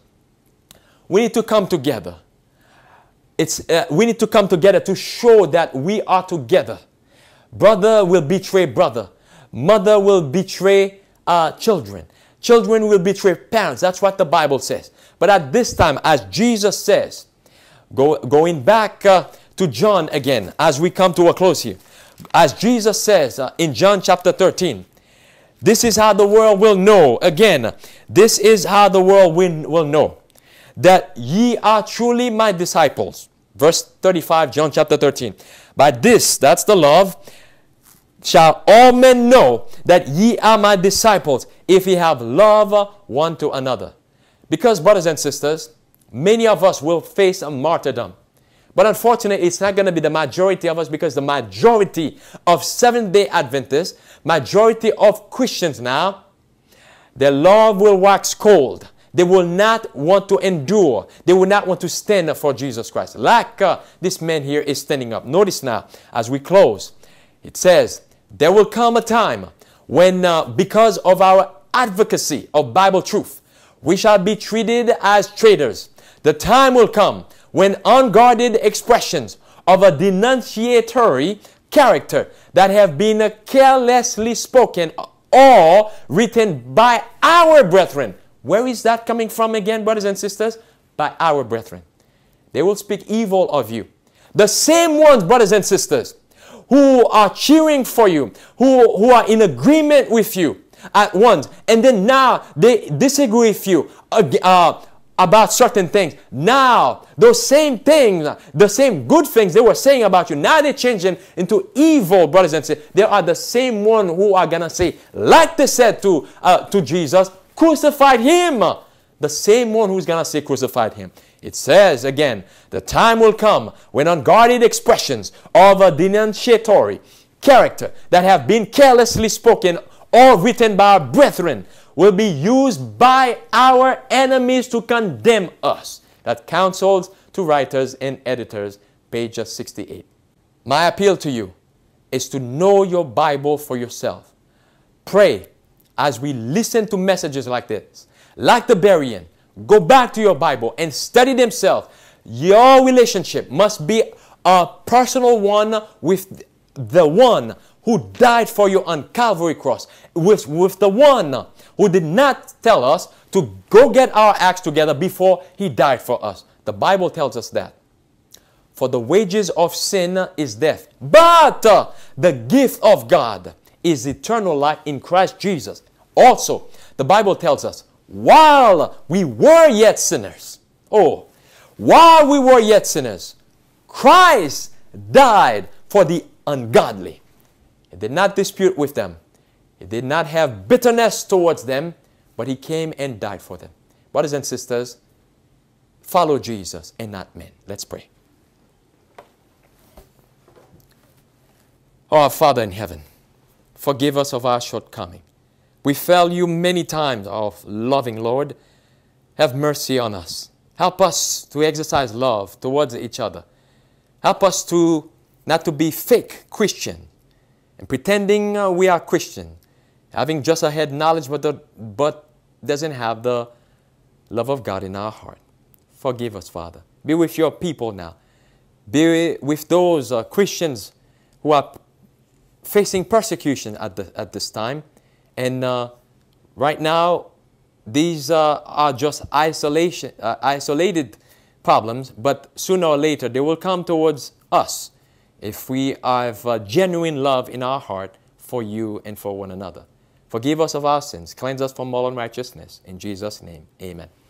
A: we need to come together. It's, uh, we need to come together to show that we are together. Brother will betray brother. Mother will betray uh, children. Children will betray parents. That's what the Bible says. But at this time, as Jesus says, go, going back uh, to John again, as we come to a close here, as Jesus says uh, in John chapter thirteen, this is how the world will know. Again, this is how the world will, will know that ye are truly my disciples. Verse thirty-five, John chapter thirteen. By this, that's the love, shall all men know that ye are my disciples, if ye have love one to another. Because, brothers and sisters, many of us will face a martyrdom. But unfortunately, it's not going to be the majority of us, because the majority of Seventh-day Adventists, majority of Christians now, their love will wax cold. They will not want to endure. They will not want to stand up for Jesus Christ. Like uh, this man here is standing up. Notice now, as we close, it says, there will come a time when, uh, because of our advocacy of Bible truth, we shall be treated as traitors. The time will come when unguarded expressions of a denunciatory character that have been carelessly spoken or written by our brethren. Where is that coming from again, brothers and sisters? By our brethren. They will speak evil of you. The same ones, brothers and sisters, who are cheering for you, who, who are in agreement with you at once, and then now they disagree with you uh, uh, about certain things. Now, those same things, the same good things they were saying about you, now they're changing into evil, brothers and sisters. They are the same one who are going to say, like they said to, uh, to Jesus, crucified him. The same one who's going to say crucified him. It says again, the time will come when unguarded expressions of a denunciatory character that have been carelessly spoken or written by our brethren will be used by our enemies to condemn us. That counsels to writers and editors, page sixty-eight. My appeal to you is to know your Bible for yourself. Pray as we listen to messages like this, like the Berean. Go back to your Bible and study themselves. Your relationship must be a personal one with the one who died for you on Calvary cross, with, with the one who did not tell us to go get our acts together before he died for us. The Bible tells us that. For the wages of sin is death, but uh, the gift of God is eternal life in Christ Jesus. Also, the Bible tells us, while we were yet sinners, oh, while we were yet sinners, Christ died for the ungodly. He did not dispute with them. He did not have bitterness towards them, but he came and died for them. Brothers and sisters, follow Jesus and not men. Let's pray. Oh, our Father in heaven, forgive us of our shortcoming. We fail you many times, our loving Lord. Have mercy on us. Help us to exercise love towards each other. Help us to not to be fake Christian and pretending uh, we are Christian, having just a head knowledge but, the, but doesn't have the love of God in our heart. Forgive us, Father. Be with your people now. Be with those uh, Christians who are facing persecution at, the, at this time. And uh, right now, these uh, are just isolation, uh, isolated problems, but sooner or later they will come towards us if we have uh, genuine love in our heart for you and for one another. Forgive us of our sins. Cleanse us from all unrighteousness. In Jesus' name, amen.